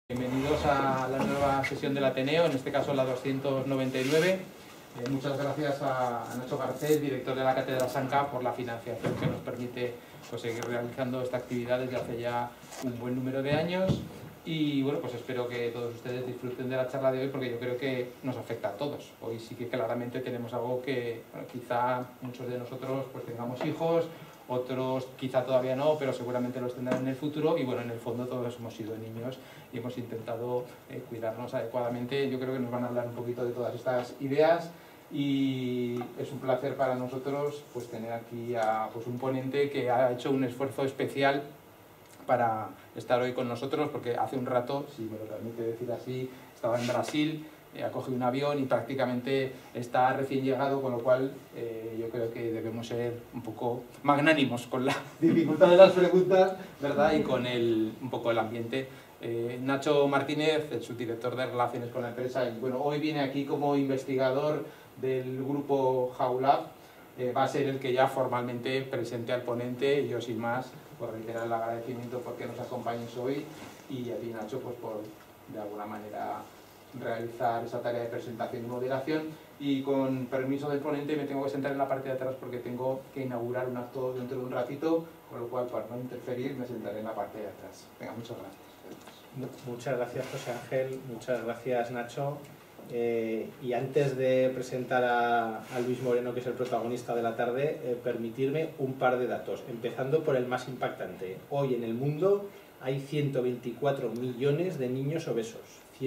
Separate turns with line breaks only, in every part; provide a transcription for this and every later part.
Bienvenidos a la nueva sesión del Ateneo, en este caso la 299. Muchas gracias a Nacho Garcés, director de la Cátedra Sanca, por la financiación que nos permite seguir realizando esta actividad desde hace ya un buen número de años. Y bueno, pues espero que todos ustedes disfruten de la charla de hoy, porque yo creo que nos afecta a todos. Hoy sí que claramente tenemos algo que quizá muchos de nosotros pues tengamos hijos, otros quizá todavía no, pero seguramente los tendrán en el futuro. Y bueno, en el fondo todos hemos sido niños y hemos intentado cuidarnos adecuadamente. Yo creo que nos van a hablar un poquito de todas estas ideas y es un placer para nosotros pues tener aquí a un ponente que ha hecho un esfuerzo especial para estar hoy con nosotros, porque hace un rato, si me lo permite decir así, estaba en Brasil, ha cogido un avión y prácticamente está recién llegado, con lo cual yo creo que debemos ser un poco magnánimos con la dificultad de las preguntas, ¿verdad? Y con un poco el ambiente. Nacho Martínez, el subdirector de Relaciones con la Empresa, y bueno, hoy viene aquí como investigador del grupo Jaulab. Va a ser el que ya formalmente presente al ponente. Yo sin más por reiterar el agradecimiento porque nos acompañes hoy, y a ti, Nacho, pues por de alguna manera realizar esa tarea de presentación y moderación. Y con permiso del ponente me tengo que sentar en la parte de atrás porque tengo que inaugurar un acto dentro de un ratito, con lo cual, para no interferir, me sentaré en la parte de atrás. Venga, muchas gracias.
Muchas gracias, José Ángel, muchas gracias, Nacho. Y antes de presentar a Luis Moreno, que es el protagonista de la tarde, permitirme un par de datos, empezando por el más impactante. Hoy en el mundo hay 124 millones de niños obesos,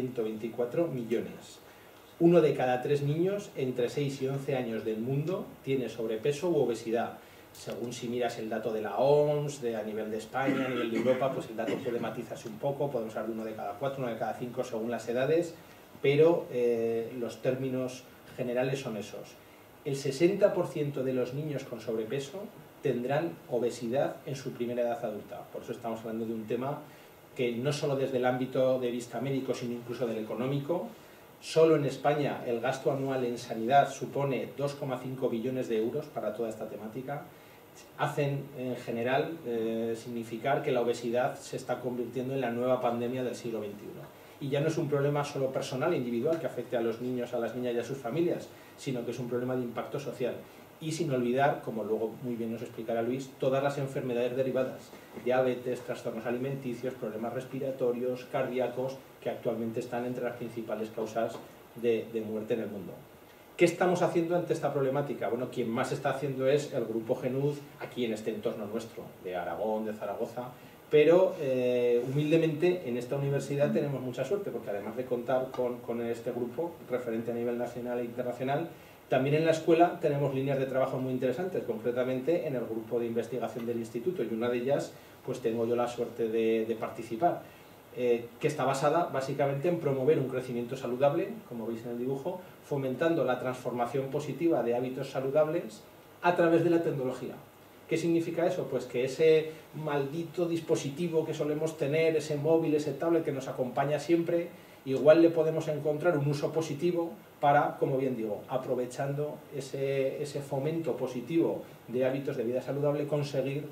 124 millones. 1 de cada 3 niños entre 6 y 11 años del mundo tiene sobrepeso u obesidad. Según si miras el dato de la OMS, a nivel de España, a nivel de Europa, pues el dato puede matizarse un poco, podemos hablar de 1 de cada 4, 1 de cada 5 según las edades, pero los términos generales son esos. El 60% de los niños con sobrepeso tendrán obesidad en su primera edad adulta. Por eso estamos hablando de un tema que no solo desde el ámbito de vista médico, sino incluso del económico. Solo en España el gasto anual en sanidad supone 2,5 billones de euros para toda esta temática. Hacen en general significar que la obesidad se está convirtiendo en la nueva pandemia del siglo XXI. Y ya no es un problema solo personal, individual, que afecte a los niños, a las niñas y a sus familias, sino que es un problema de impacto social. Y sin olvidar, como luego muy bien nos explicará Luis, todas las enfermedades derivadas, diabetes, trastornos alimenticios, problemas respiratorios, cardíacos, que actualmente están entre las principales causas de muerte en el mundo. ¿Qué estamos haciendo ante esta problemática? Bueno, quien más está haciendo es el Grupo GENUZ, aquí en este entorno nuestro, de Aragón, de Zaragoza, pero humildemente en esta universidad tenemos mucha suerte, porque además de contar con este grupo, referente a nivel nacional e internacional, también en la escuela tenemos líneas de trabajo muy interesantes, concretamente en el grupo de investigación del instituto, y una de ellas pues tengo yo la suerte de participar, que está basada básicamente en promover un crecimiento saludable, como veis en el dibujo, fomentando la transformación positiva de hábitos saludables a través de la tecnología. ¿Qué significa eso? Pues que ese maldito dispositivo que solemos tener, ese móvil, ese tablet que nos acompaña siempre, igual le podemos encontrar un uso positivo para, como bien digo, aprovechando ese fomento positivo de hábitos de vida saludable, conseguir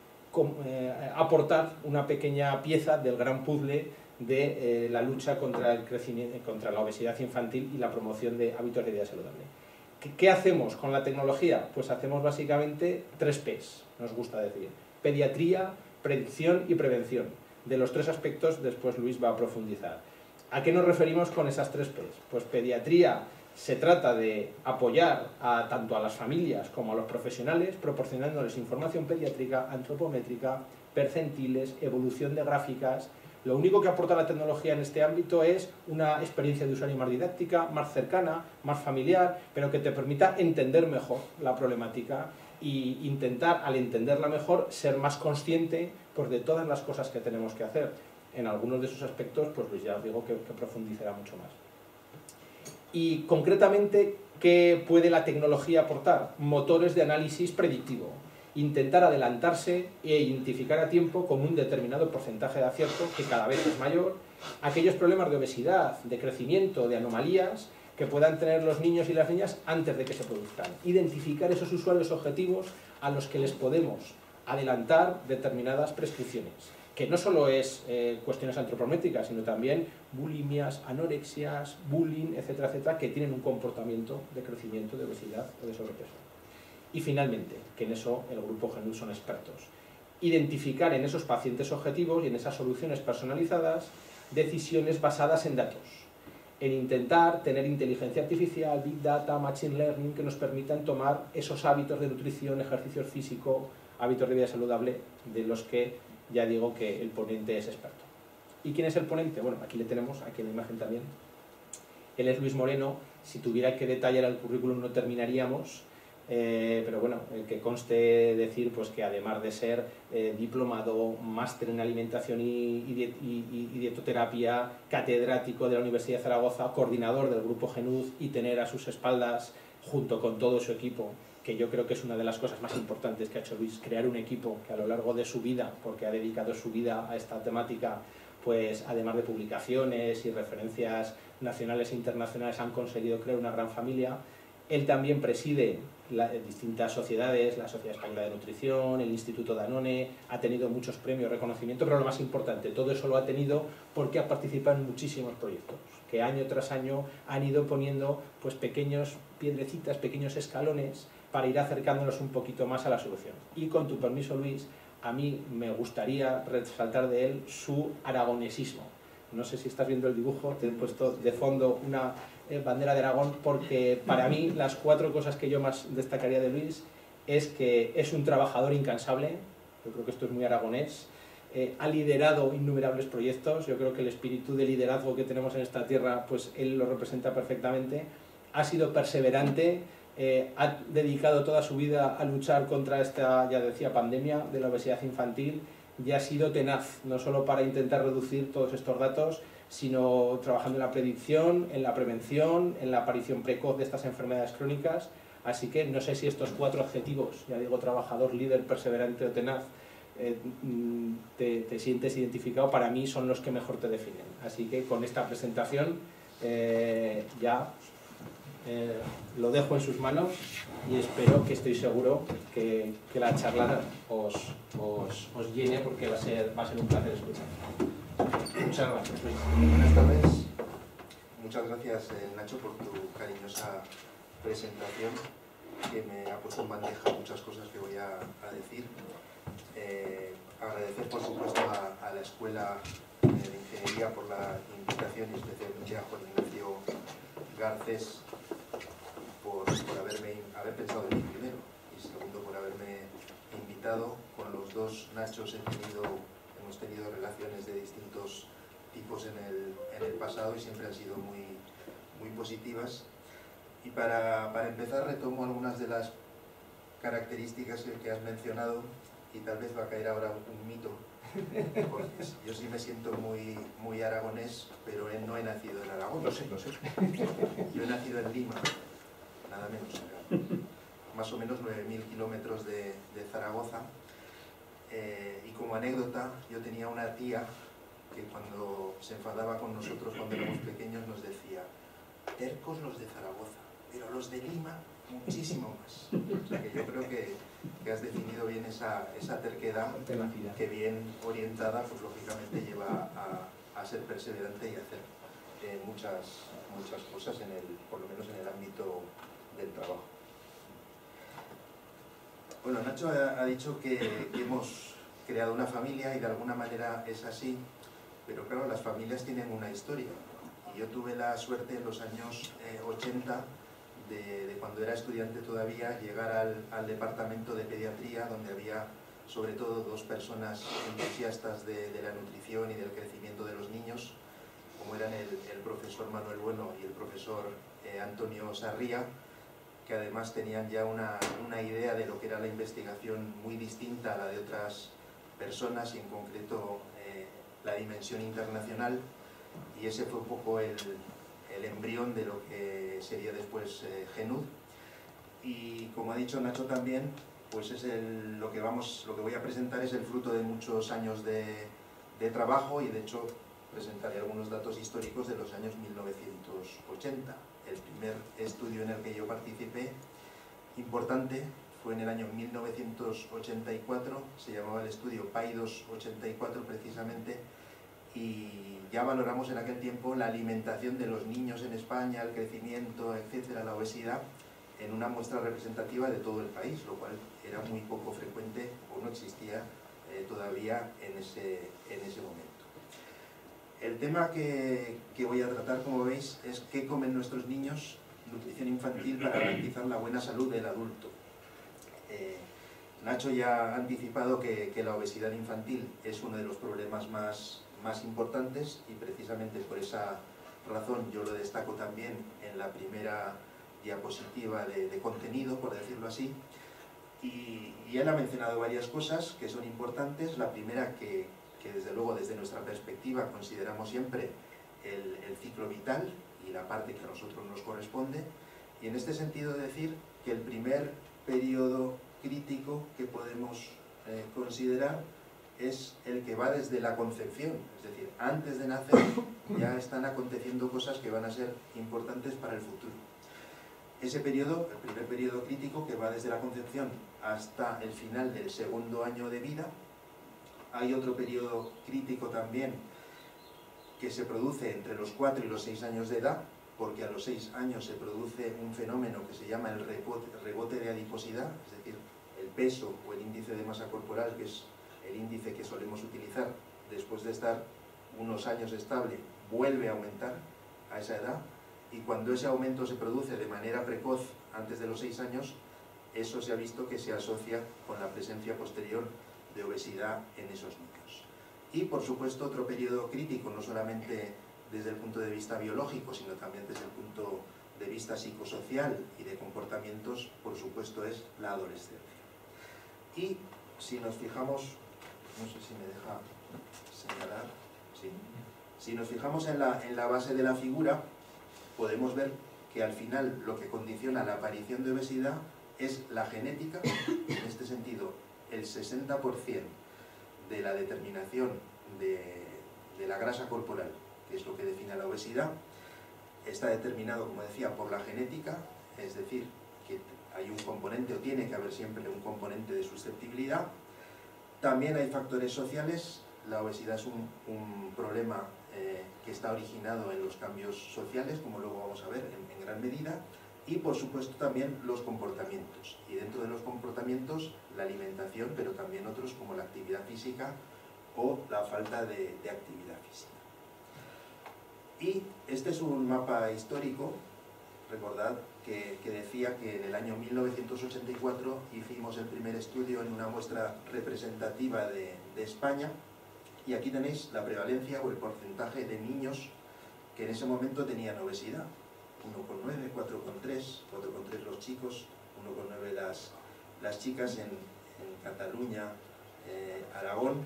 aportar una pequeña pieza del gran puzzle de la lucha contra el crecimiento, contra la obesidad infantil y la promoción de hábitos de vida saludable. ¿Qué hacemos con la tecnología? Pues hacemos básicamente 3 P's, nos gusta decir: pediatría, predicción y prevención. De los 3 aspectos después Luis va a profundizar. ¿A qué nos referimos con esas 3 P's? Pues pediatría se trata de apoyar tanto a las familias como a los profesionales, proporcionándoles información pediátrica, antropométrica, percentiles, evolución de gráficas. Lo único que aporta la tecnología en este ámbito es una experiencia de usuario más didáctica, más cercana, más familiar, pero que te permita entender mejor la problemática e intentar, al entenderla mejor, ser más consciente pues, de todas las cosas que tenemos que hacer. En algunos de esos aspectos, pues ya os digo que profundizará mucho más. Y concretamente, ¿qué puede la tecnología aportar? Motores de análisis predictivo. Intentar adelantarse e identificar a tiempo con un determinado porcentaje de acierto, que cada vez es mayor, aquellos problemas de obesidad, de crecimiento, de anomalías que puedan tener los niños y las niñas antes de que se produzcan. Identificar esos usuarios objetivos a los que les podemos adelantar determinadas prescripciones. que no solo es cuestiones antropométricas, sino también bulimias, anorexias, bullying, etcétera, etcétera, que tienen un comportamiento de crecimiento, de obesidad o de sobrepeso. Y finalmente, que en eso el grupo GENUD son expertos, identificar en esos pacientes objetivos y en esas soluciones personalizadas decisiones basadas en datos, en intentar tener inteligencia artificial, big data, machine learning, que nos permitan tomar esos hábitos de nutrición, ejercicio físico, hábitos de vida saludable, de los que ya digo que el ponente es experto. ¿Y quién es el ponente? Bueno, aquí le tenemos, aquí en la imagen también. Él es Luis Moreno. Si tuviera que detallar el currículum no terminaríamos, pero bueno, que conste decir pues que además de ser diplomado, máster en alimentación y dietoterapia, catedrático de la Universidad de Zaragoza, coordinador del grupo GENUD, y tener a sus espaldas, junto con todo su equipo, que yo creo que es una de las cosas más importantes que ha hecho Luis, crear un equipo que a lo largo de su vida, porque ha dedicado su vida a esta temática, pues además de publicaciones y referencias nacionales e internacionales, han conseguido crear una gran familia. Él también preside distintas sociedades, la Sociedad Española de Nutrición, el Instituto Danone, ha tenido muchos premios, reconocimientos, pero lo más importante, todo eso lo ha tenido porque ha participado en muchísimos proyectos, que año tras año han ido poniendo pues pequeños piedrecitas, pequeños escalones para ir acercándonos un poquito más a la solución. Y con tu permiso, Luis, a mí me gustaría resaltar de él su aragonesismo. No sé si estás viendo el dibujo, te he puesto de fondo una bandera de Aragón, porque para mí las 4 cosas que yo más destacaría de Luis es que es un trabajador incansable, yo creo que esto es muy aragonés, ha liderado innumerables proyectos, yo creo que el espíritu de liderazgo que tenemos en esta tierra, pues él lo representa perfectamente, ha sido perseverante, ha dedicado toda su vida a luchar contra esta, ya decía, pandemia de la obesidad infantil, y ha sido tenaz, no solo para intentar reducir todos estos datos, sino trabajando en la predicción, en la prevención, en la aparición precoz de estas enfermedades crónicas. Así que no sé si estos 4 adjetivos, ya digo, trabajador, líder, perseverante o tenaz, te sientes identificado. Para mí son los que mejor te definen. Así que con esta presentación lo dejo en sus manos y espero, que estoy seguro, que la charla os llene, porque va a ser un placer escuchar. Muchas gracias, Luis.
Buenas tardes. Muchas gracias, Nacho, por tu cariñosa presentación, que me ha puesto en bandeja muchas cosas que voy a decir. Agradecer, por supuesto, a la Escuela de Ingeniería por la invitación, y especialmente a Juan Ignacio Garcés por haber pensado en mí primero, y segundo por haberme invitado. Con los dos Nachos hemos tenido relaciones de distintos tipos en el pasado y siempre han sido muy positivas. Y para empezar, retomo algunas de las características que has mencionado, y tal vez va a caer ahora un mito, porque yo sí me siento muy aragonés, pero no he nacido en Aragón.
Lo sé.
Yo he nacido en Lima, nada menos, acá, más o menos 9.000 kilómetros de Zaragoza. Y como anécdota, yo tenía una tía que cuando se enfadaba con nosotros cuando éramos pequeños nos decía: tercos los de Zaragoza, pero los de Lima muchísimo más. O sea que yo creo que has definido bien esa terquedad, que bien orientada, pues lógicamente lleva a ser perseverante y a hacer muchas cosas, por lo menos en el ámbito del trabajo. Bueno, Nacho ha dicho que hemos creado una familia, y de alguna manera es así, pero claro, las familias tienen una historia. Y yo tuve la suerte en los años 80, de cuando era estudiante todavía, llegar al departamento de pediatría, donde había sobre todo 2 personas entusiastas de la nutrición y del crecimiento de los niños, como eran el profesor Manuel Bueno y el profesor Antonio Sarría, que además tenían ya una idea de lo que era la investigación muy distinta a la de otras personas, y en concreto la dimensión internacional, y ese fue un poco el embrión de lo que sería después GENUD. Y como ha dicho Nacho también, pues es lo que voy a presentar es el fruto de muchos años de trabajo, y de hecho presentaré algunos datos históricos de los años 1980. El primer estudio en el que yo participé, importante, fue en el año 1984, se llamaba el estudio PAIDOS 84 precisamente, y ya valoramos en aquel tiempo la alimentación de los niños en España, el crecimiento, etcétera, la obesidad, en una muestra representativa de todo el país, lo cual era muy poco frecuente o no existía todavía en ese momento. El tema que voy a tratar, como veis, es qué comen nuestros niños, nutrición infantil para garantizar la buena salud del adulto. Nacho ya ha anticipado que la obesidad infantil es uno de los problemas más importantes, y precisamente por esa razón yo lo destaco también en la primera diapositiva de contenido, por decirlo así. Y él ha mencionado varias cosas que son importantes. La primera, que desde luego desde nuestra perspectiva consideramos siempre el ciclo vital y la parte que a nosotros nos corresponde, y en este sentido decir que el primer periodo crítico que podemos considerar es el que va desde la concepción, es decir, antes de nacer ya están aconteciendo cosas que van a ser importantes para el futuro. Ese periodo, el primer periodo crítico, que va desde la concepción hasta el final del segundo año de vida. Hay otro periodo crítico también que se produce entre los 4 y los 6 años de edad, porque a los 6 años se produce un fenómeno que se llama el rebote de adiposidad, es decir, el peso o el índice de masa corporal, que es el índice que solemos utilizar después de estar unos años estable, vuelve a aumentar a esa edad, y cuando ese aumento se produce de manera precoz antes de los 6 años, eso se ha visto que se asocia con la presencia posterior de obesidad en esos niños. Y por supuesto otro periodo crítico, no solamente desde el punto de vista biológico, sino también desde el punto de vista psicosocial y de comportamientos, por supuesto, es la adolescencia. Y si nos fijamos, no sé si me deja señalar, sí. Si nos fijamos en la base de la figura, podemos ver que al final lo que condiciona la aparición de obesidad es la genética. En este sentido, el 60% de la determinación de la grasa corporal, que es lo que define la obesidad, está determinado, como decía, por la genética, es decir, que hay un componente, o tiene que haber siempre un componente de susceptibilidad. También hay factores sociales. La obesidad es un problema que está originado en los cambios sociales, como luego vamos a ver en gran medida, y por supuesto también los comportamientos, y dentro de los comportamientos la alimentación, pero también otros como la actividad física o la falta de actividad física. Y este es un mapa histórico. Recordad que decía que en el año 1984 hicimos el primer estudio en una muestra representativa de España, y aquí tenéis la prevalencia o el porcentaje de niños que en ese momento tenían obesidad. 1,9, 4,3, 4,3 los chicos, 1,9 las chicas en Cataluña, Aragón,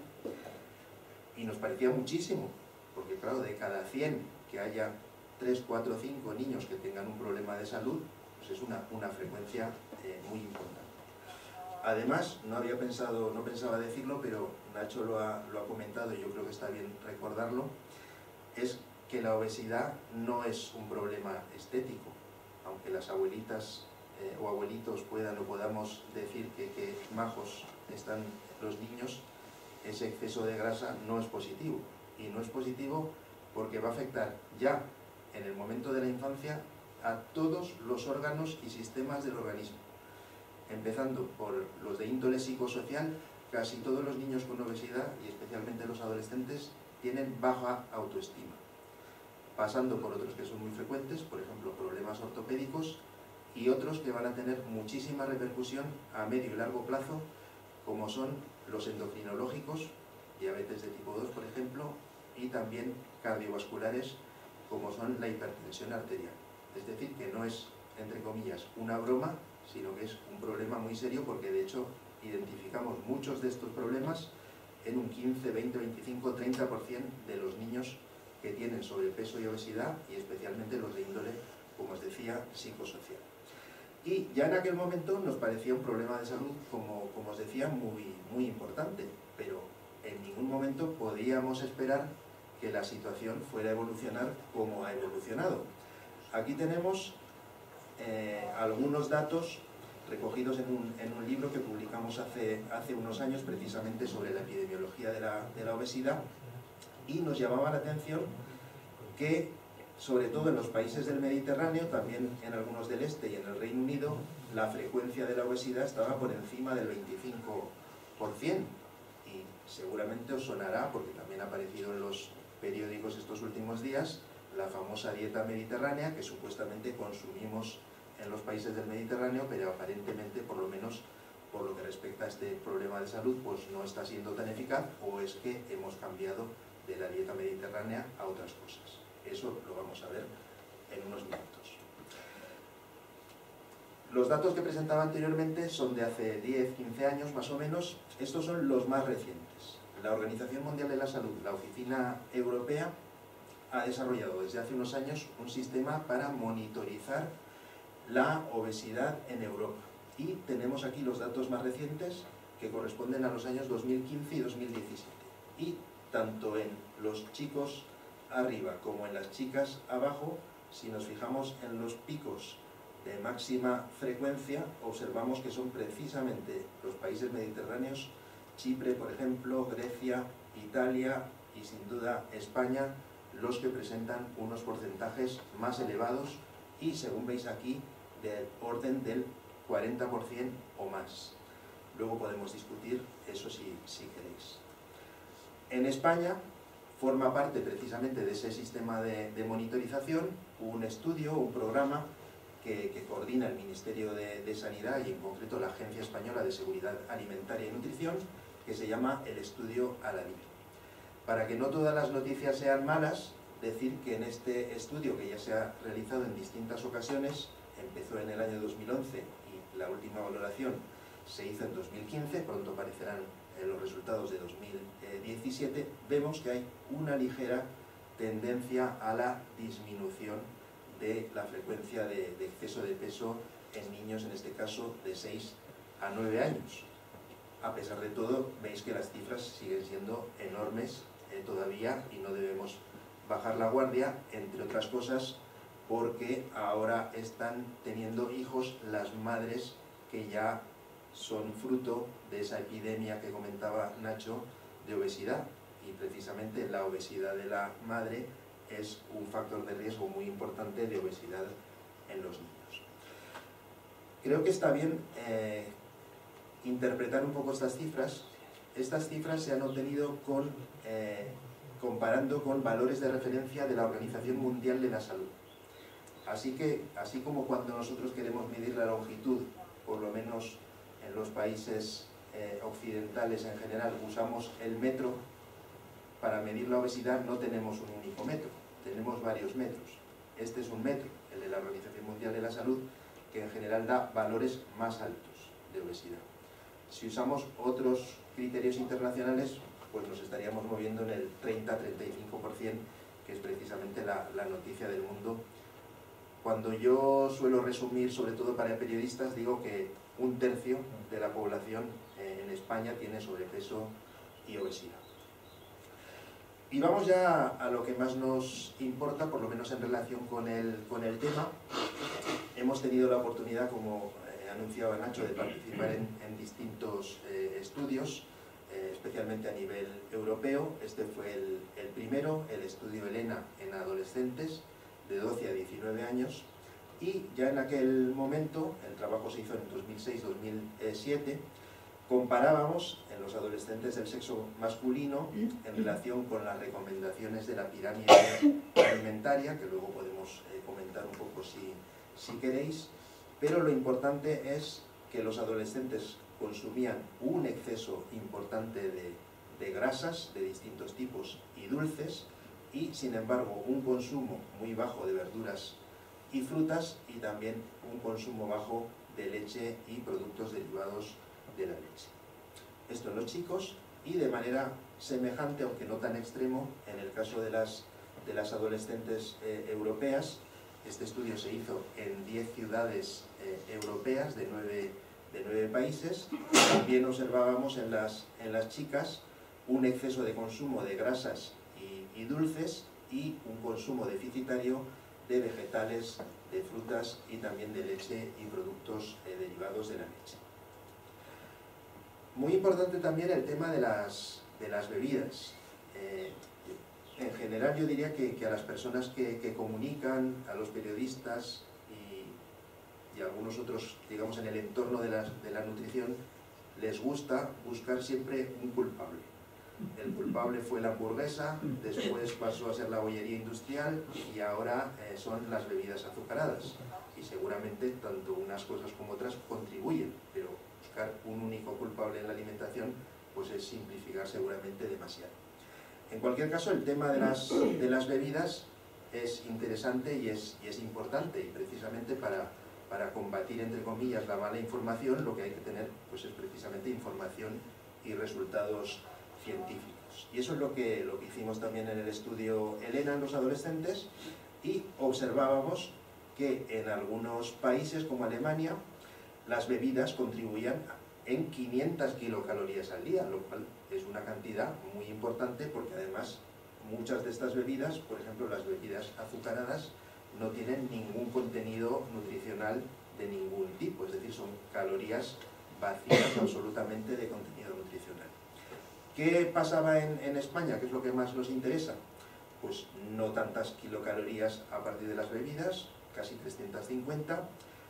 y nos parecía muchísimo, porque claro, de cada 100 que haya 3, 4, 5 niños que tengan un problema de salud, pues es una frecuencia muy importante. Además, no pensaba decirlo, pero Nacho lo ha comentado y yo creo que está bien recordarlo, es que la obesidad no es un problema estético, aunque las abuelitas o abuelitos puedan o podamos decir que majos están los niños, ese exceso de grasa no es positivo, y no es positivo porque va a afectar ya en el momento de la infancia a todos los órganos y sistemas del organismo, empezando por los de índole psicosocial. Casi todos los niños con obesidad, y especialmente los adolescentes, tienen baja autoestima, pasando por otros que son muy frecuentes, por ejemplo problemas ortopédicos, y otros que van a tener muchísima repercusión a medio y largo plazo, como son los endocrinológicos, diabetes de tipo 2 por ejemplo, y también cardiovasculares, como son la hipertensión arterial. Es decir, que no es, entre comillas, una broma, sino que es un problema muy serio, porque de hecho identificamos muchos de estos problemas en un 15, 20, 25, 30% de los niños que tienen sobrepeso y obesidad, y especialmente los de índole, como os decía, psicosocial. Y ya en aquel momento nos parecía un problema de salud, como os decía, muy importante, pero en ningún momento podíamos esperar que la situación fuera a evolucionar como ha evolucionado. Aquí tenemos algunos datos recogidos en un libro que publicamos hace unos años precisamente sobre la epidemiología de la obesidad, y nos llamaba la atención que, sobre todo en los países del Mediterráneo, también en algunos del este y en el Reino Unido, la frecuencia de la obesidad estaba por encima del 25%. Y seguramente os sonará, porque también ha aparecido en los periódicos estos últimos días, la famosa dieta mediterránea que supuestamente consumimos en los países del Mediterráneo, pero aparentemente, por lo menos por lo que respecta a este problema de salud, pues no está siendo tan eficaz, o es que hemos cambiado de la dieta mediterránea a otras cosas. Eso lo vamos a ver en unos minutos. Los datos que presentaba anteriormente son de hace 10-15 años más o menos. Estos son los más recientes. La Organización Mundial de la Salud, la Oficina Europea, ha desarrollado desde hace unos años un sistema para monitorizar la obesidad en Europa. Y tenemos aquí los datos más recientes, que corresponden a los años 2015 y 2017. Y tanto en los chicos arriba como en las chicas abajo, si nos fijamos en los picos de máxima frecuencia, observamos que son precisamente los países mediterráneos, Chipre, por ejemplo, Grecia, Italia y sin duda España, los que presentan unos porcentajes más elevados y, según veis aquí, del orden del 40% o más. Luego podemos discutir eso si queréis. En España forma parte precisamente de ese sistema de monitorización un estudio, un programa que coordina el Ministerio de Sanidad y en concreto la Agencia Española de Seguridad Alimentaria y Nutrición, que se llama el Estudio Al-Alib. Para que no todas las noticias sean malas, decir que en este estudio, que ya se ha realizado en distintas ocasiones, empezó en el año 2011 y la última valoración se hizo en 2015, pronto aparecerán los resultados de 2017, vemos que hay una ligera tendencia a la disminución de la frecuencia de exceso de peso en niños, en este caso de 6 a 9 años. A pesar de todo, veis que las cifras siguen siendo enormes todavía y no debemos bajar la guardia, entre otras cosas porque ahora están teniendo hijos las madres que ya son fruto de esa epidemia que comentaba Nacho de obesidad, y precisamente la obesidad de la madre es un factor de riesgo muy importante de obesidad en los niños. Creo que está bien interpretar un poco estas cifras. Estas cifras se han obtenido comparando con valores de referencia de la Organización Mundial de la Salud. Así que, así como cuando nosotros queremos medir la longitud, por lo menos en los países occidentales en general, usamos el metro, para medir la obesidad no tenemos un único metro, tenemos varios metros. Este es un metro, el de la Organización Mundial de la Salud, que en general da valores más altos de obesidad. Si usamos otros criterios internacionales, pues nos estaríamos moviendo en el 30-35%, que es precisamente la noticia del mundo. Cuando yo suelo resumir, sobre todo para periodistas, digo que 1/3 de la población en España tiene sobrepeso y obesidad. Y vamos ya a lo que más nos importa, por lo menos en relación con el tema. Hemos tenido la oportunidad, como anunciaba Nacho, de participar en distintos estudios, especialmente a nivel europeo. Este fue el primero, el estudio Elena en adolescentes de 12 a 19 años, y ya en aquel momento, el trabajo se hizo en 2006-2007, comparábamos en los adolescentes del sexo masculino en relación con las recomendaciones de la pirámide alimentaria, que luego podemos comentar un poco si queréis, pero lo importante es que los adolescentes consumían un exceso importante de grasas de distintos tipos y dulces, y sin embargo un consumo muy bajo de verduras y frutas, y también un consumo bajo de leche y productos derivados de la leche. Esto en los chicos, y de manera semejante, aunque no tan extremo, en el caso de las adolescentes europeas. Este estudio se hizo en 10 ciudades europeas de 9 países. También observábamos en las chicas un exceso de consumo de grasas y dulces, y un consumo deficitario de vegetales, de frutas y también de leche y productos derivados de la leche. Muy importante también el tema de las bebidas. En general yo diría que a las personas que comunican, a los periodistas y a algunos otros, digamos, en el entorno de la nutrición, les gusta buscar siempre un culpable. El culpable fue la hamburguesa, después pasó a ser la bollería industrial y ahora son las bebidas azucaradas. Y seguramente tanto unas cosas como otras contribuyen, pero buscar un único culpable en la alimentación pues es simplificar seguramente demasiado. En cualquier caso, el tema de las bebidas es interesante y es importante, y precisamente para combatir, entre comillas, la mala información, lo que hay que tener pues es precisamente información y resultados científicos. Y eso es lo que hicimos también en el estudio Elena en los adolescentes, y observábamos que en algunos países como Alemania las bebidas contribuían en 500 kilocalorías al día, lo cual es una cantidad muy importante, porque además muchas de estas bebidas, por ejemplo las bebidas azucaradas, no tienen ningún contenido nutricional de ningún tipo, es decir, son calorías vacías absolutamente de contenido nutricional. ¿Qué pasaba en España? ¿Qué es lo que más nos interesa? Pues no tantas kilocalorías a partir de las bebidas, casi 350,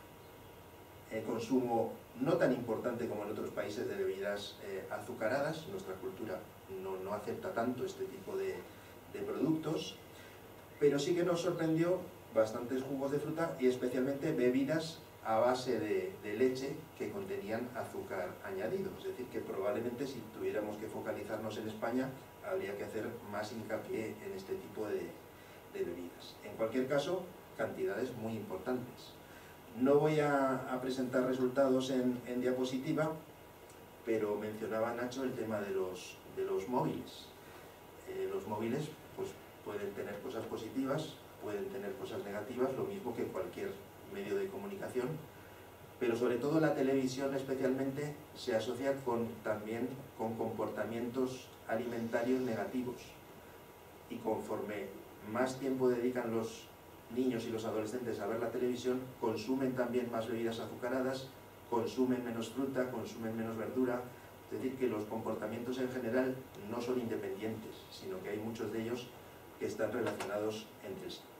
consumo no tan importante como en otros países de bebidas azucaradas. Nuestra cultura no acepta tanto este tipo de productos, pero sí que nos sorprendió bastantes jugos de fruta y especialmente bebidas a base de leche que contenían azúcar añadido. Es decir, que probablemente si tuviéramos que focalizarnos en España habría que hacer más hincapié en este tipo de bebidas. En cualquier caso, cantidades muy importantes. No voy a presentar resultados en diapositiva, pero mencionaba Nacho el tema de los móviles. Los móviles pues, pueden tener cosas positivas, pueden tener cosas negativas, lo mismo que cualquier medio de comunicación, pero sobre todo la televisión especialmente se asocia también con comportamientos alimentarios negativos, y conforme más tiempo dedican los niños y los adolescentes a ver la televisión, consumen también más bebidas azucaradas, consumen menos fruta, consumen menos verdura. Es decir, que los comportamientos en general no son independientes, sino que hay muchos de ellos que están relacionados entre sí.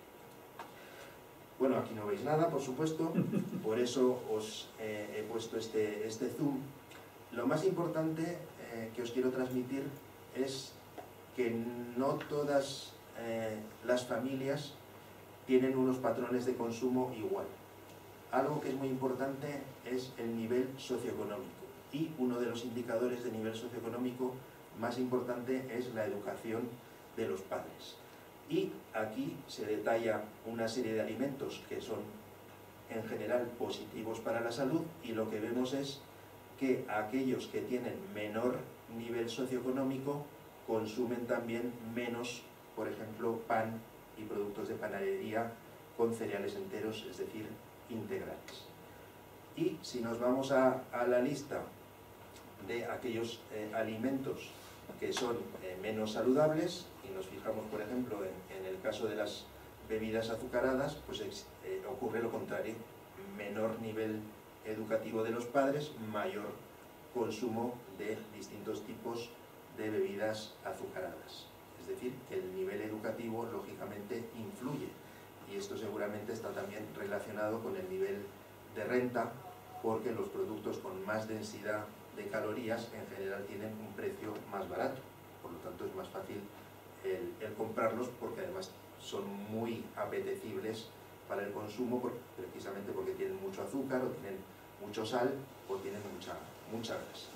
Bueno, aquí no veis nada, por supuesto, por eso os he puesto este zoom. Lo más importante que os quiero transmitir es que no todas las familias tienen unos patrones de consumo igual. Algo que es muy importante es el nivel socioeconómico, y uno de los indicadores de nivel socioeconómico más importante es la educación de los padres. Y aquí se detalla una serie de alimentos que son en general positivos para la salud, y lo que vemos es que aquellos que tienen menor nivel socioeconómico consumen también menos, por ejemplo, pan y productos de panadería con cereales enteros, es decir, integrales. Y si nos vamos a la lista de aquellos alimentos que son menos saludables, y nos fijamos, por ejemplo, en el caso de las bebidas azucaradas, pues ocurre lo contrario: menor nivel educativo de los padres, mayor consumo de distintos tipos de bebidas azucaradas. Es decir, que el nivel educativo lógicamente influye, y esto seguramente está también relacionado con el nivel de renta, porque los productos con más densidad de calorías en general tienen un precio más barato, por lo tanto es más fácil el comprarlos, porque además son muy apetecibles para el consumo, precisamente porque tienen mucho azúcar, o tienen mucho sal, o tienen mucha grasa.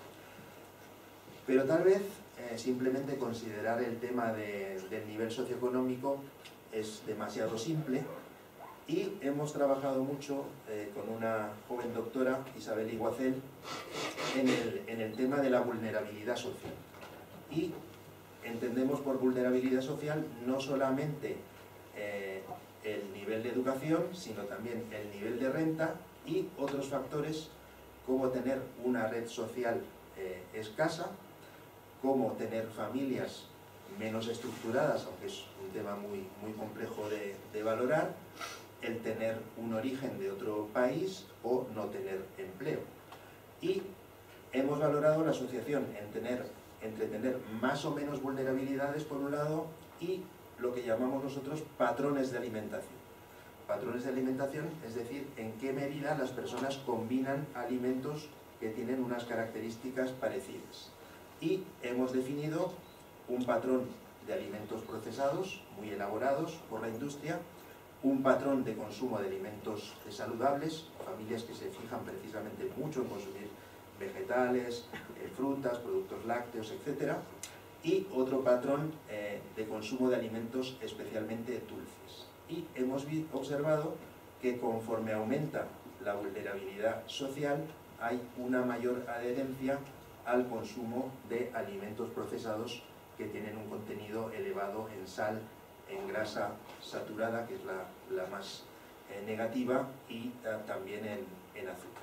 Pero tal vez simplemente considerar el tema del nivel socioeconómico es demasiado simple, y hemos trabajado mucho con una joven doctora, Isabel Iguacel, en el tema de la vulnerabilidad social. Y entendemos por vulnerabilidad social no solamente el nivel de educación, sino también el nivel de renta y otros factores, como tener una red social escasa, como tener familias menos estructuradas, aunque es un tema muy complejo de valorar, el tener un origen de otro país o no tener empleo. Y hemos valorado la asociación entre tener más o menos vulnerabilidades por un lado y lo que llamamos nosotros patrones de alimentación. Patrones de alimentación, es decir, en qué medida las personas combinan alimentos que tienen unas características parecidas. Y hemos definido un patrón de alimentos procesados, muy elaborados por la industria, un patrón de consumo de alimentos saludables, familias que se fijan precisamente mucho en consumir vegetales, frutas, productos lácteos, etc. Y otro patrón de consumo de alimentos especialmente dulces. Y hemos observado que conforme aumenta la vulnerabilidad social, hay una mayor adherencia al consumo de alimentos procesados que tienen un contenido elevado en sal, en grasa saturada, que es la más negativa, y también en azúcar.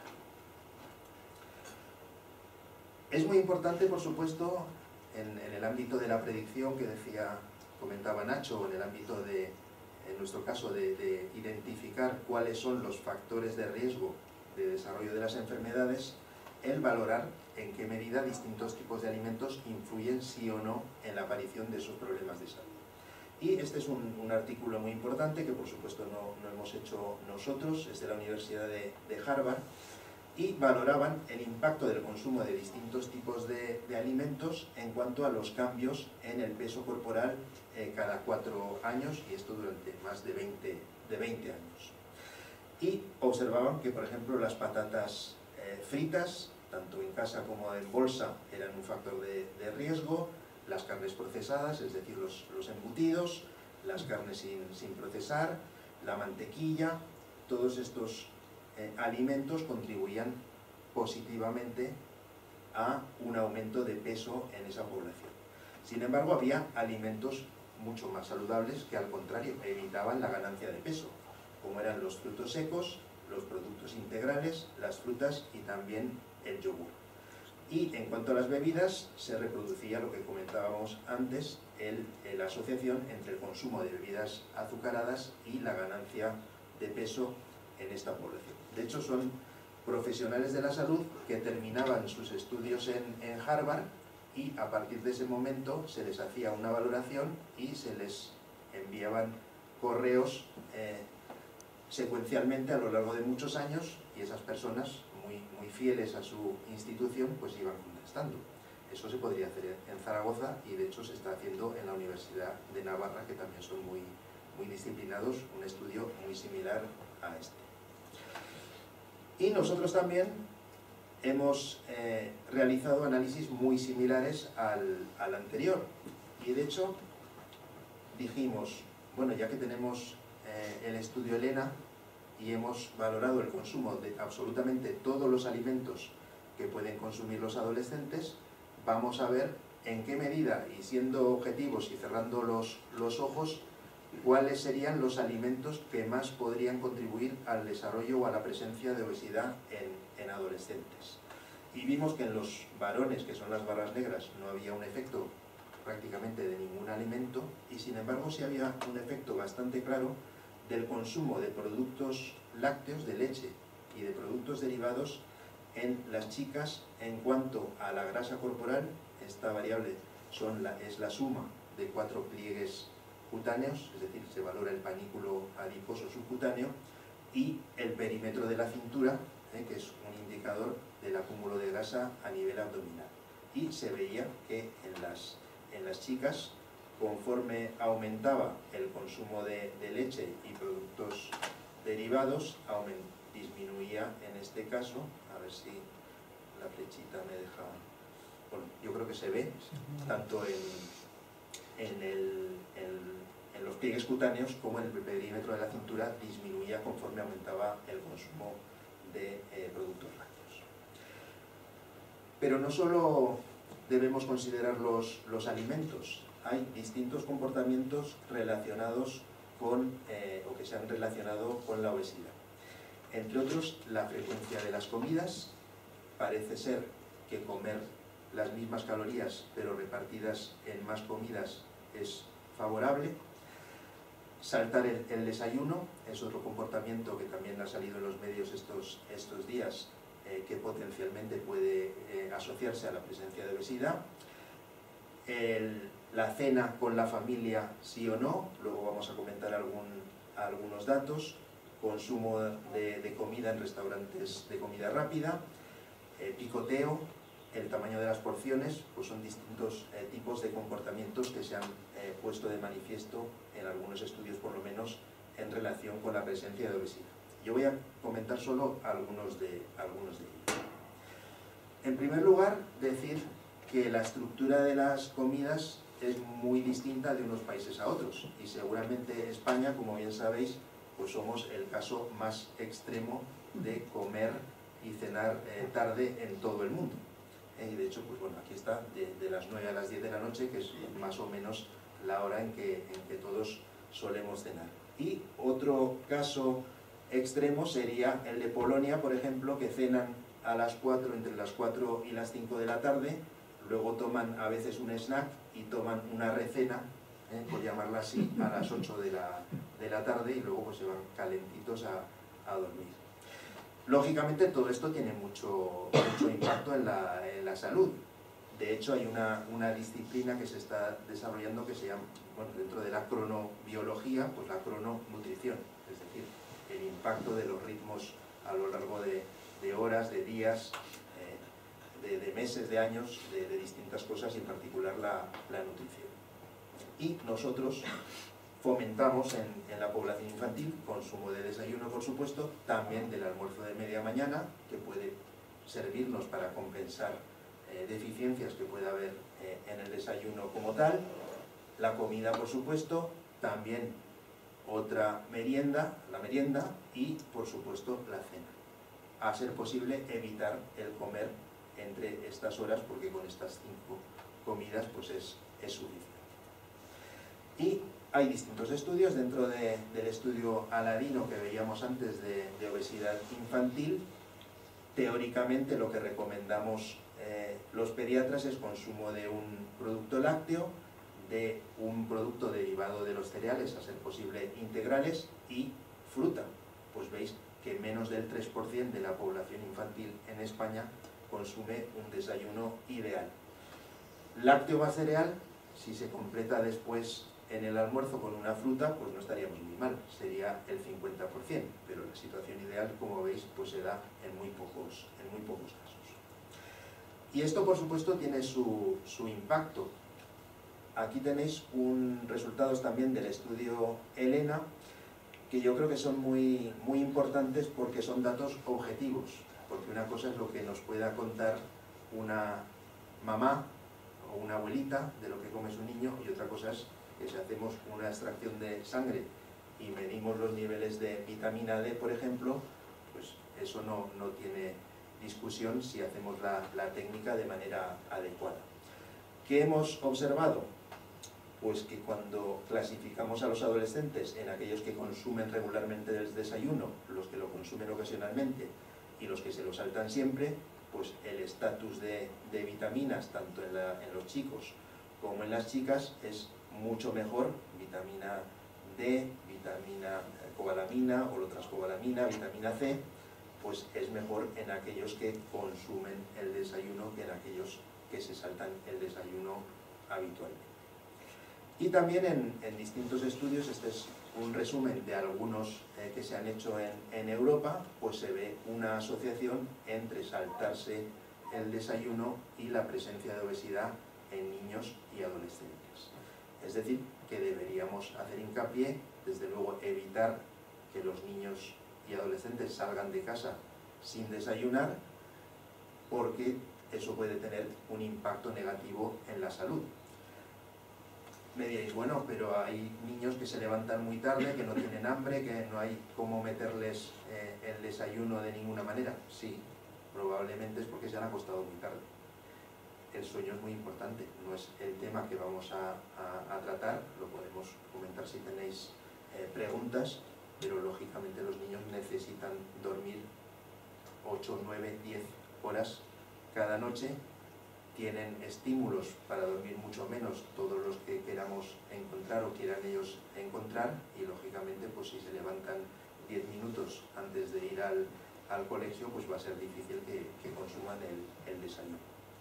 Es muy importante, por supuesto, en el ámbito de la predicción que comentaba Nacho, en el ámbito en nuestro caso, de identificar cuáles son los factores de riesgo de desarrollo de las enfermedades, el valorar en qué medida distintos tipos de alimentos influyen sí o no en la aparición de esos problemas de salud. Y este es un artículo muy importante que por supuesto no hemos hecho nosotros, es de la Universidad de Harvard, y valoraban el impacto del consumo de distintos tipos de alimentos en cuanto a los cambios en el peso corporal cada 4 años, y esto durante más de 20 años. Y observaban que, por ejemplo, las patatas fritas, tanto en casa como en bolsa, eran un factor de riesgo, las carnes procesadas, es decir, los embutidos, las carnes sin procesar, la mantequilla, todos estos alimentos contribuían positivamente a un aumento de peso en esa población. Sin embargo, había alimentos mucho más saludables que, al contrario, evitaban la ganancia de peso, como eran los frutos secos, los productos integrales, las frutas y también el yogur. Y en cuanto a las bebidas, se reproducía lo que comentábamos antes, la asociación entre el consumo de bebidas azucaradas y la ganancia de peso en esta población. De hecho, son profesionales de la salud que terminaban sus estudios en Harvard, y a partir de ese momento se les hacía una valoración y se les enviaban correos secuencialmente a lo largo de muchos años, y esas personas, muy fieles a su institución, pues iban contestando. Eso se podría hacer en Zaragoza, y de hecho se está haciendo en la Universidad de Navarra, que también son muy disciplinados, un estudio muy similar a este. Y nosotros también hemos realizado análisis muy similares al anterior, y de hecho dijimos, bueno, ya que tenemos el estudio Elena y hemos valorado el consumo de absolutamente todos los alimentos que pueden consumir los adolescentes, vamos a ver en qué medida, y siendo objetivos y cerrando los ojos, cuáles serían los alimentos que más podrían contribuir al desarrollo o a la presencia de obesidad en adolescentes. Y vimos que en los varones, que son las barras negras, no había un efecto prácticamente de ningún alimento, y sin embargo sí había un efecto bastante claro del consumo de productos lácteos, de leche y de productos derivados en las chicas en cuanto a la grasa corporal. Esta variable es la suma de 4 pliegues cutáneos, es decir, se valora el panículo adiposo subcutáneo, y el perímetro de la cintura, que es un indicador del acúmulo de grasa a nivel abdominal. Y se veía que en las chicas, conforme aumentaba el consumo de leche y productos derivados, disminuía en este caso, a ver si la flechita me deja, bueno, yo creo que se ve, tanto en los pliegues cutáneos como en el perímetro de la cintura, disminuía conforme aumentaba el consumo de productos lácteos. Pero no solo debemos considerar los alimentos, hay distintos comportamientos relacionados con, o que se han relacionado con la obesidad. Entre otros, la frecuencia de las comidas. Parece ser que comer las mismas calorías pero repartidas en más comidas es favorable. Saltar el desayuno es otro comportamiento que también ha salido en los medios estos días, que potencialmente puede asociarse a la presencia de obesidad. La cena con la familia, sí o no, luego vamos a comentar algunos datos. Consumo de comida en restaurantes de comida rápida, picoteo, el tamaño de las porciones, pues son distintos tipos de comportamientos que se han puesto de manifiesto en algunos estudios, por lo menos, en relación con la presencia de obesidad. Yo voy a comentar solo algunos de ellos. En primer lugar, decir que la estructura de las comidas es muy distinta de unos países a otros, y seguramente España, como bien sabéis, pues somos el caso más extremo de comer y cenar tarde en todo el mundo. Y de hecho, pues bueno, aquí está, de las 9 a las 10 de la noche, que es más o menos la hora en que todos solemos cenar. Y otro caso extremo sería el de Polonia, por ejemplo, que cenan a las 4, entre las 4 y las 5 de la tarde, luego toman a veces un snack y toman una recena, por llamarla así, a las 8 de la tarde, y luego pues se van calentitos a dormir. Lógicamente todo esto tiene mucho impacto en la salud. De hecho hay una disciplina que se está desarrollando que se llama, bueno, dentro de la cronobiología, pues la crononutrición, es decir, el impacto de los ritmos a lo largo de horas, de días, de meses, de años, de distintas cosas, y en particular la nutrición. Y nosotros fomentamos en la población infantil consumo de desayuno, por supuesto, también del almuerzo de media mañana, que puede servirnos para compensar deficiencias que pueda haber en el desayuno como tal. La comida, por supuesto, también otra merienda, la merienda, y por supuesto la cena. A ser posible evitar el comer entre estas horas, porque con estas 5 comidas pues es suficiente. Y hay distintos estudios. Dentro del estudio Aladino que veíamos antes de obesidad infantil, teóricamente lo que recomendamos los pediatras es consumo de un producto lácteo, de un producto derivado de los cereales, a ser posible integrales, y fruta. Pues veis que menos del 3% de la población infantil en España consume un desayuno ideal. Lácteo más cereal, si se completa después en el almuerzo con una fruta, pues no estaríamos muy mal, sería el 50%, pero la situación ideal, como veis, pues se da en muy pocos casos. Y esto, por supuesto, tiene su impacto. Aquí tenéis resultados también del estudio Helena, que yo creo que son muy importantes porque son datos objetivos, porque una cosa es lo que nos pueda contar una mamá o una abuelita de lo que come su niño, y otra cosa es que si hacemos una extracción de sangre y medimos los niveles de vitamina D, por ejemplo, pues eso no tiene discusión si hacemos la técnica de manera adecuada. ¿Qué hemos observado? Pues que cuando clasificamos a los adolescentes en aquellos que consumen regularmente el desayuno, los que lo consumen ocasionalmente y los que se lo saltan siempre, pues el estatus de vitaminas, tanto en los chicos como en las chicas, es mucho mejor. Vitamina D, vitamina cobalamina, holotranscobalamina, vitamina C, pues es mejor en aquellos que consumen el desayuno que en aquellos que se saltan el desayuno habitualmente. Y también en distintos estudios, este es un resumen de algunos que se han hecho en Europa, pues se ve una asociación entre saltarse el desayuno y la presencia de obesidad en niños y adolescentes. Es decir, que deberíamos hacer hincapié, desde luego evitar que los niños y adolescentes salgan de casa sin desayunar, porque eso puede tener un impacto negativo en la salud. Me diréis, bueno, pero hay niños que se levantan muy tarde, que no tienen hambre, que no hay cómo meterles el desayuno de ninguna manera. Sí, probablemente es porque se han acostado muy tarde. El sueño es muy importante, no es el tema que vamos a tratar, lo podemos comentar si tenéis preguntas, pero lógicamente los niños necesitan dormir 8, 9, 10 horas cada noche, tienen estímulos para dormir mucho menos, todos los que queramos encontrar o quieran ellos encontrar, y lógicamente pues si se levantan 10 minutos antes de ir al colegio, pues va a ser difícil que consuman el desayuno.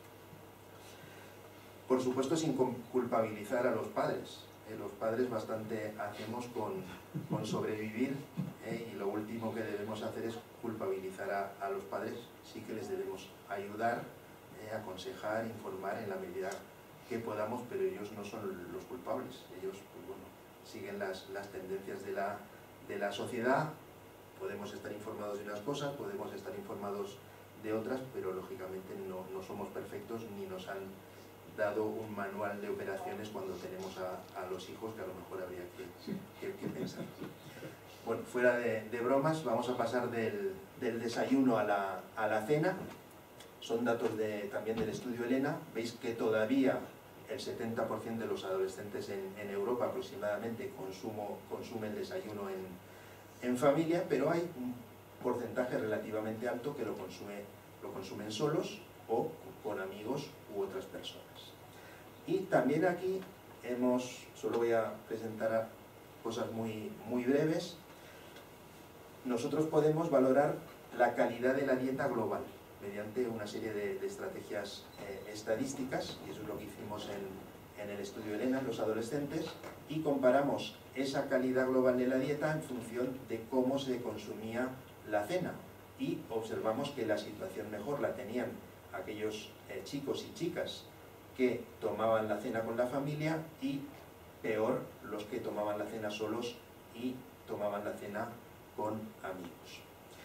Por supuesto, sin culpabilizar a los padres. Los padres bastante hacemos con sobrevivir, y lo último que debemos hacer es culpabilizar a los padres. Sí que les debemos ayudar, aconsejar, informar en la medida que podamos, pero ellos no son los culpables. Ellos pues bueno, siguen las tendencias de la sociedad. Podemos estar informados de unas cosas, podemos estar informados de otras, pero lógicamente no somos perfectos, ni nos han dado un manual de operaciones cuando tenemos a los hijos, que a lo mejor habría que pensar. Bueno, fuera de bromas, vamos a pasar del desayuno a la cena. Son datos también del estudio Elena. Veis que todavía el 70% de los adolescentes en Europa aproximadamente consume el desayuno en familia, pero hay un porcentaje relativamente alto que lo consumen solos o con amigos u otras personas. Y también aquí solo voy a presentar cosas muy breves. Nosotros podemos valorar la calidad de la dieta global mediante una serie de estrategias estadísticas, y eso es lo que hicimos en el estudio Elena en los adolescentes, y comparamos esa calidad global de la dieta en función de cómo se consumía la cena, y observamos que la situación mejor la tenían aquellos chicos y chicas que tomaban la cena con la familia, y peor los que tomaban la cena solos y tomaban la cena con amigos.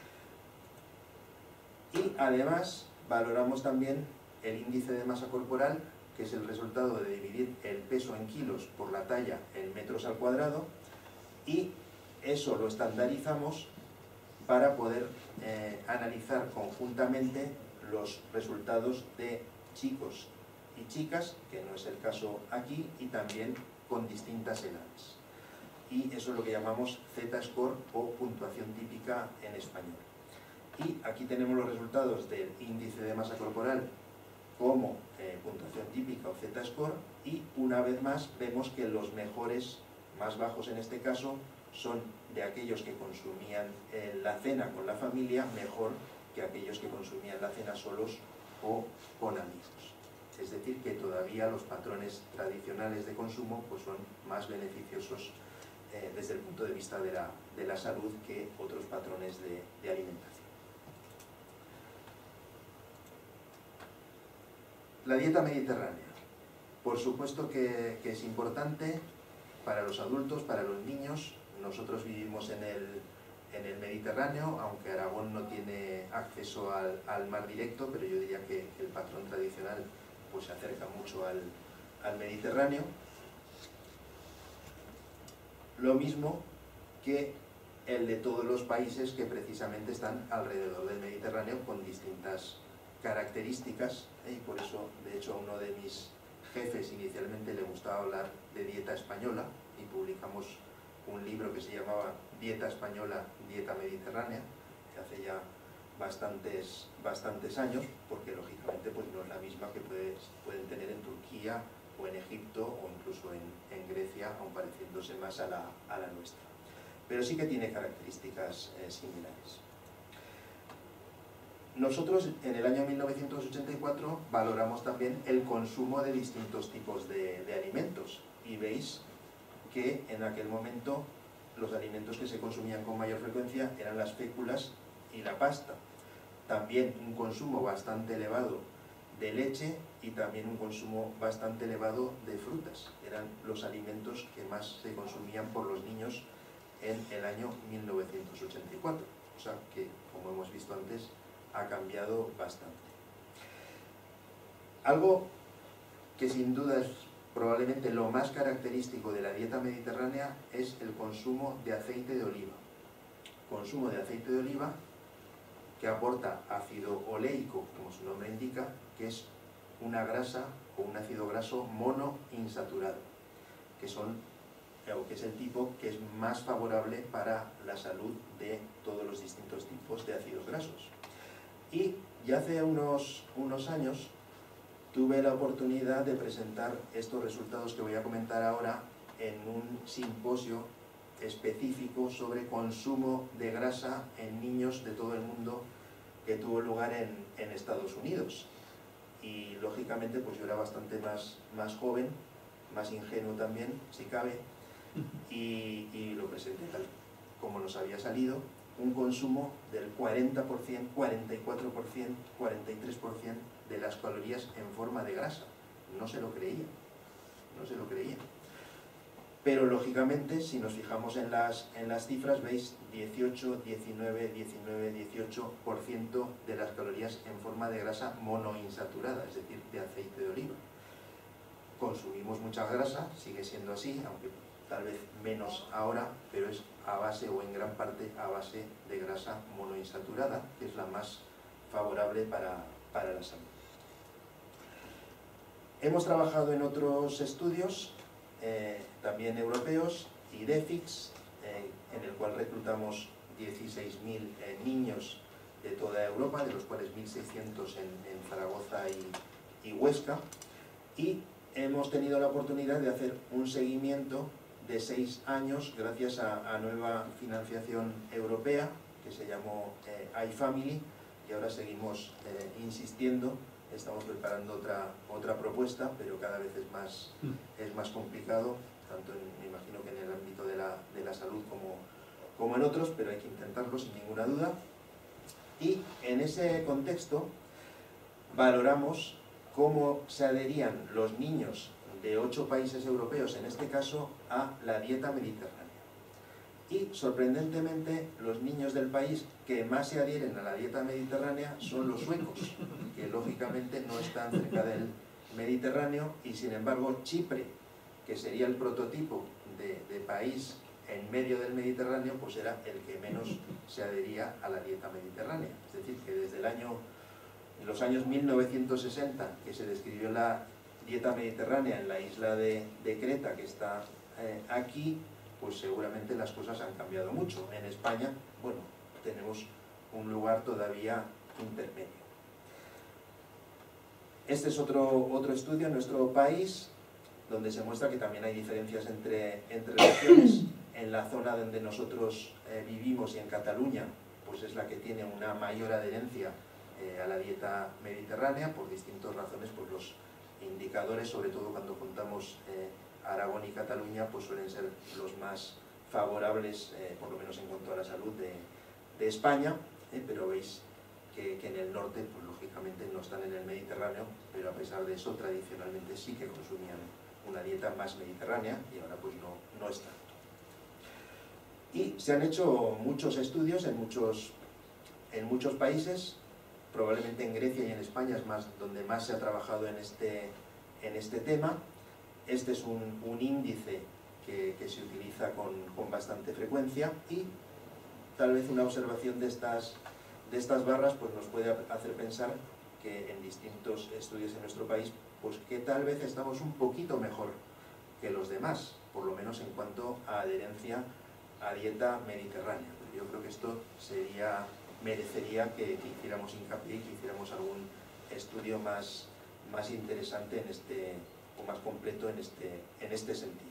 Y además valoramos también el índice de masa corporal, que es el resultado de dividir el peso en kilos por la talla en metros al cuadrado, y eso lo estandarizamos para poder analizar conjuntamente los resultados de chicos y chicas, que no es el caso aquí, y también con distintas edades. Y eso es lo que llamamos Z-score o puntuación típica en español. Y aquí tenemos los resultados del índice de masa corporal como puntuación típica o Z-score, y una vez más vemos que los mejores, más bajos en este caso, son de aquellos que consumían la cena con la familia, mejor que aquellos que consumían la cena solos o con amigos. Es decir, que todavía los patrones tradicionales de consumo pues son más beneficiosos desde el punto de vista de la salud que otros patrones de alimentación. La dieta mediterránea. Por supuesto que es importante para los adultos, para los niños. Nosotros vivimos en el Mediterráneo, aunque Aragón no tiene acceso al mar directo, pero yo diría que el patrón tradicional pues se acerca mucho al Mediterráneo. Lo mismo que el de todos los países que precisamente están alrededor del Mediterráneo, con distintas características, y por eso, de hecho, a uno de mis jefes inicialmente le gustaba hablar de dieta española, y publicamos un libro que se llamaba Dieta Española, Dieta Mediterránea, que hace ya bastantes años, porque lógicamente pues no es la misma que pueden tener en Turquía o en Egipto o incluso en Grecia, aun pareciéndose más a la nuestra. Pero sí que tiene características similares. Nosotros en el año 1984 valoramos también el consumo de distintos tipos de alimentos, y veis que en aquel momento los alimentos que se consumían con mayor frecuencia eran las féculas y la pasta. También un consumo bastante elevado de leche y también un consumo bastante elevado de frutas. Eran los alimentos que más se consumían por los niños en el año 1984. O sea que, como hemos visto antes, ha cambiado bastante. Algo que sin duda es probablemente lo más característico de la dieta mediterránea es el consumo de aceite de oliva. Consumo de aceite de oliva que aporta ácido oleico, como su nombre indica, que es una grasa o un ácido graso monoinsaturado, que es el tipo que es más favorable para la salud de todos los distintos tipos de ácidos grasos. Y ya hace unos años tuve la oportunidad de presentar estos resultados que voy a comentar ahora en un simposio específico sobre consumo de grasa en niños de todo el mundo que tuvo lugar en Estados Unidos. Y lógicamente pues yo era bastante más joven, más ingenuo también, si cabe, y lo presenté tal como nos había salido, un consumo del 40%, 44%, 43% de las calorías en forma de grasa. No se lo creía, no se lo creía. Pero lógicamente, si nos fijamos en las cifras, veis 18, 19, 19, 18% de las calorías en forma de grasa monoinsaturada, es decir, de aceite de oliva. Consumimos mucha grasa, sigue siendo así, aunque tal vez menos ahora, pero es a base o en gran parte a base de grasa monoinsaturada, que es la más favorable para la salud. Hemos trabajado en otros estudios, también europeos, IDEFIX, en el cual reclutamos 16.000 niños de toda Europa, de los cuales 1.600 en Zaragoza y Huesca, y hemos tenido la oportunidad de hacer un seguimiento de 6 años gracias a nueva financiación europea que se llamó iFamily, y ahora seguimos insistiendo. Estamos preparando otra propuesta, pero cada vez es más complicado, tanto me imagino que en el ámbito de la salud como en otros, pero hay que intentarlo sin ninguna duda. Y en ese contexto valoramos cómo se adherían los niños de 8 países europeos, en este caso, a la dieta mediterránea. Y, sorprendentemente, los niños del país que más se adhieren a la dieta mediterránea son los suecos, que lógicamente no están cerca del Mediterráneo, y sin embargo Chipre, que sería el prototipo de país en medio del Mediterráneo, pues era el que menos se adhería a la dieta mediterránea. Es decir, que desde los años 1960, que se describió la dieta mediterránea en la isla de Creta, que está aquí, pues seguramente las cosas han cambiado mucho. En España, bueno, tenemos un lugar todavía intermedio. Este es otro estudio en nuestro país, donde se muestra que también hay diferencias entre regiones. En la zona donde nosotros vivimos, y en Cataluña, pues es la que tiene una mayor adherencia a la dieta mediterránea, por distintas razones. Pues los indicadores, sobre todo cuando contamos Aragón y Cataluña, pues suelen ser los más favorables, por lo menos en cuanto a la salud de España, pero veis que en el norte, pues lógicamente no están en el Mediterráneo, pero a pesar de eso tradicionalmente sí que consumían una dieta más mediterránea, y ahora pues no están. Y se han hecho muchos estudios en muchos países, probablemente en Grecia y en España es donde más se ha trabajado en este tema. Este es un índice que se utiliza con bastante frecuencia, y tal vez una observación de estas barras pues nos puede hacer pensar que en distintos estudios en nuestro país, pues que tal vez estamos un poquito mejor que los demás, por lo menos en cuanto a adherencia a dieta mediterránea. Yo creo que esto merecería que hiciéramos hincapié y que hiciéramos algún estudio más interesante o más completo en este sentido.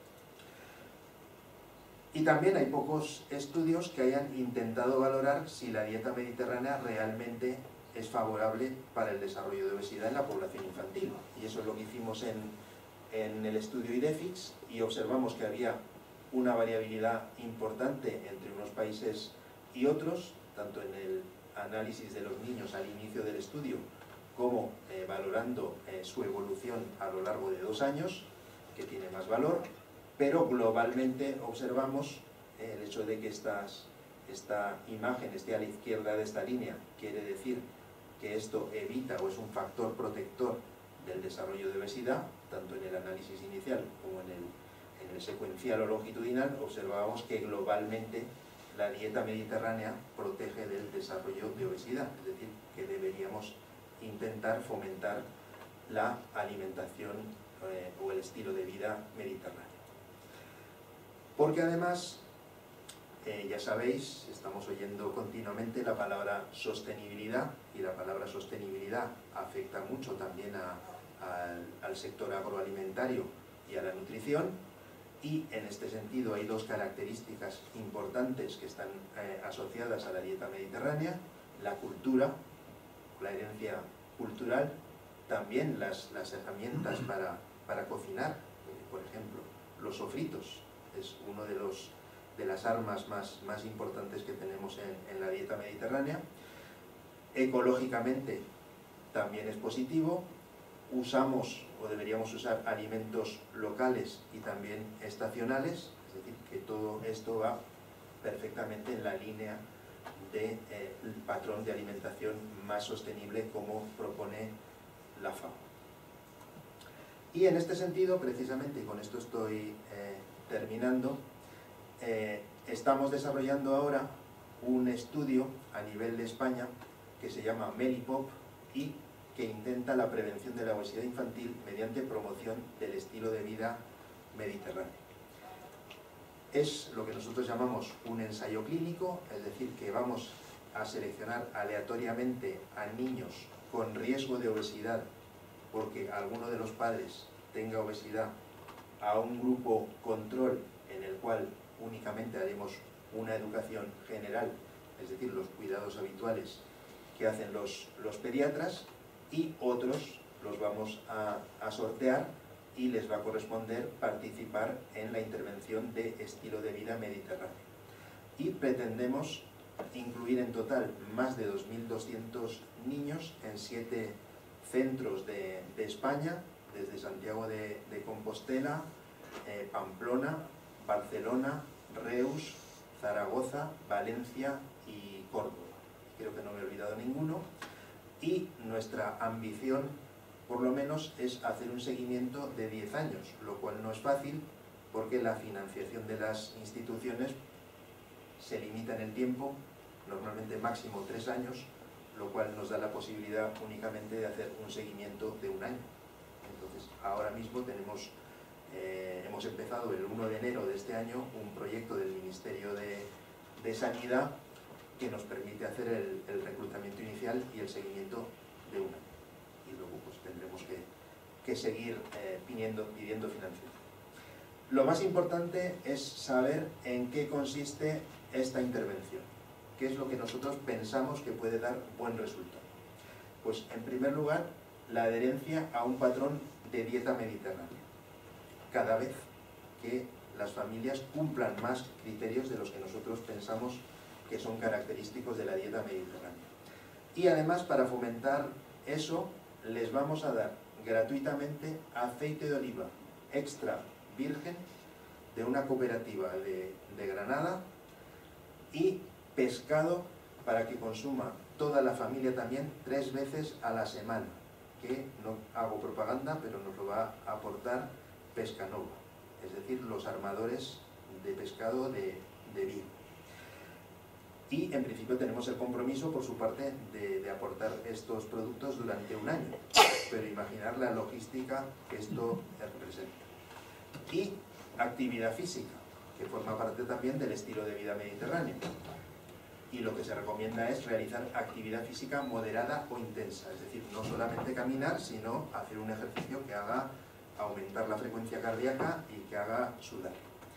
Y también hay pocos estudios que hayan intentado valorar si la dieta mediterránea realmente es favorable para el desarrollo de obesidad en la población infantil. Y eso es lo que hicimos en el estudio IDEFIX, y observamos que había una variabilidad importante entre unos países y otros, tanto en el análisis de los niños al inicio del estudio, como valorando su evolución a lo largo de 2 años, que tiene más valor. Pero globalmente observamos el hecho de que esta imagen esté a la izquierda de esta línea, quiere decir que esto evita o es un factor protector del desarrollo de obesidad, tanto en el análisis inicial como en el secuencial o longitudinal. Observábamos que globalmente la dieta mediterránea protege del desarrollo de obesidad, es decir, que deberíamos intentar fomentar la alimentación o el estilo de vida mediterráneo. Porque además Ya sabéis, estamos oyendo continuamente la palabra sostenibilidad, y la palabra sostenibilidad afecta mucho también al sector agroalimentario y a la nutrición, y en este sentido hay dos características importantes que están asociadas a la dieta mediterránea: la cultura, la herencia cultural, también las herramientas para cocinar, por ejemplo, los sofritos es uno de las armas más importantes que tenemos en la dieta mediterránea. Ecológicamente también es positivo, usamos o deberíamos usar alimentos locales y también estacionales, es decir, que todo esto va perfectamente en la línea del patrón de alimentación más sostenible como propone la FAO. Y en este sentido, precisamente, y con esto estoy terminando, estamos desarrollando ahora un estudio a nivel de España que se llama MELIPOP y que intenta la prevención de la obesidad infantil mediante promoción del estilo de vida mediterráneo. Es lo que nosotros llamamos un ensayo clínico, es decir, que vamos a seleccionar aleatoriamente a niños con riesgo de obesidad porque alguno de los padres tenga obesidad, a un grupo control en el cual únicamente haremos una educación general, es decir, los cuidados habituales que hacen los pediatras, y otros los vamos a sortear y les va a corresponder participar en la intervención de estilo de vida mediterráneo. Y pretendemos incluir en total más de 2.200 niños en 7 centros de España, desde Santiago de Compostela, Pamplona, Barcelona, Reus, Zaragoza, Valencia y Córdoba. Creo que no me he olvidado ninguno. Y nuestra ambición, por lo menos, es hacer un seguimiento de 10 años, lo cual no es fácil porque la financiación de las instituciones se limita en el tiempo, normalmente máximo 3 años, lo cual nos da la posibilidad únicamente de hacer un seguimiento de 1 año. Entonces, ahora mismo hemos empezado el 1 de enero de este año un proyecto del Ministerio de Sanidad que nos permite hacer el reclutamiento inicial y el seguimiento de 1 año. Y luego pues tendremos que seguir pidiendo financiación. Lo más importante es saber en qué consiste esta intervención, qué es lo que nosotros pensamos que puede dar buen resultado. Pues en primer lugar, la adherencia a un patrón de dieta mediterránea, cada vez que las familias cumplan más criterios de los que nosotros pensamos que son característicos de la dieta mediterránea. Y además, para fomentar eso, les vamos a dar gratuitamente aceite de oliva extra virgen de una cooperativa de Granada y pescado para que consuma toda la familia también 3 veces a la semana, que no hago propaganda, pero nos lo va a aportar Pescanova, es decir, los armadores de pescado de Vigo. Y en principio tenemos el compromiso por su parte de aportar estos productos durante 1 año, pero imaginar la logística que esto representa. Y actividad física, que forma parte también del estilo de vida mediterráneo. Y lo que se recomienda es realizar actividad física moderada o intensa, es decir, no solamente caminar, sino hacer un ejercicio que haga aumentar la frecuencia cardíaca y que haga sudar.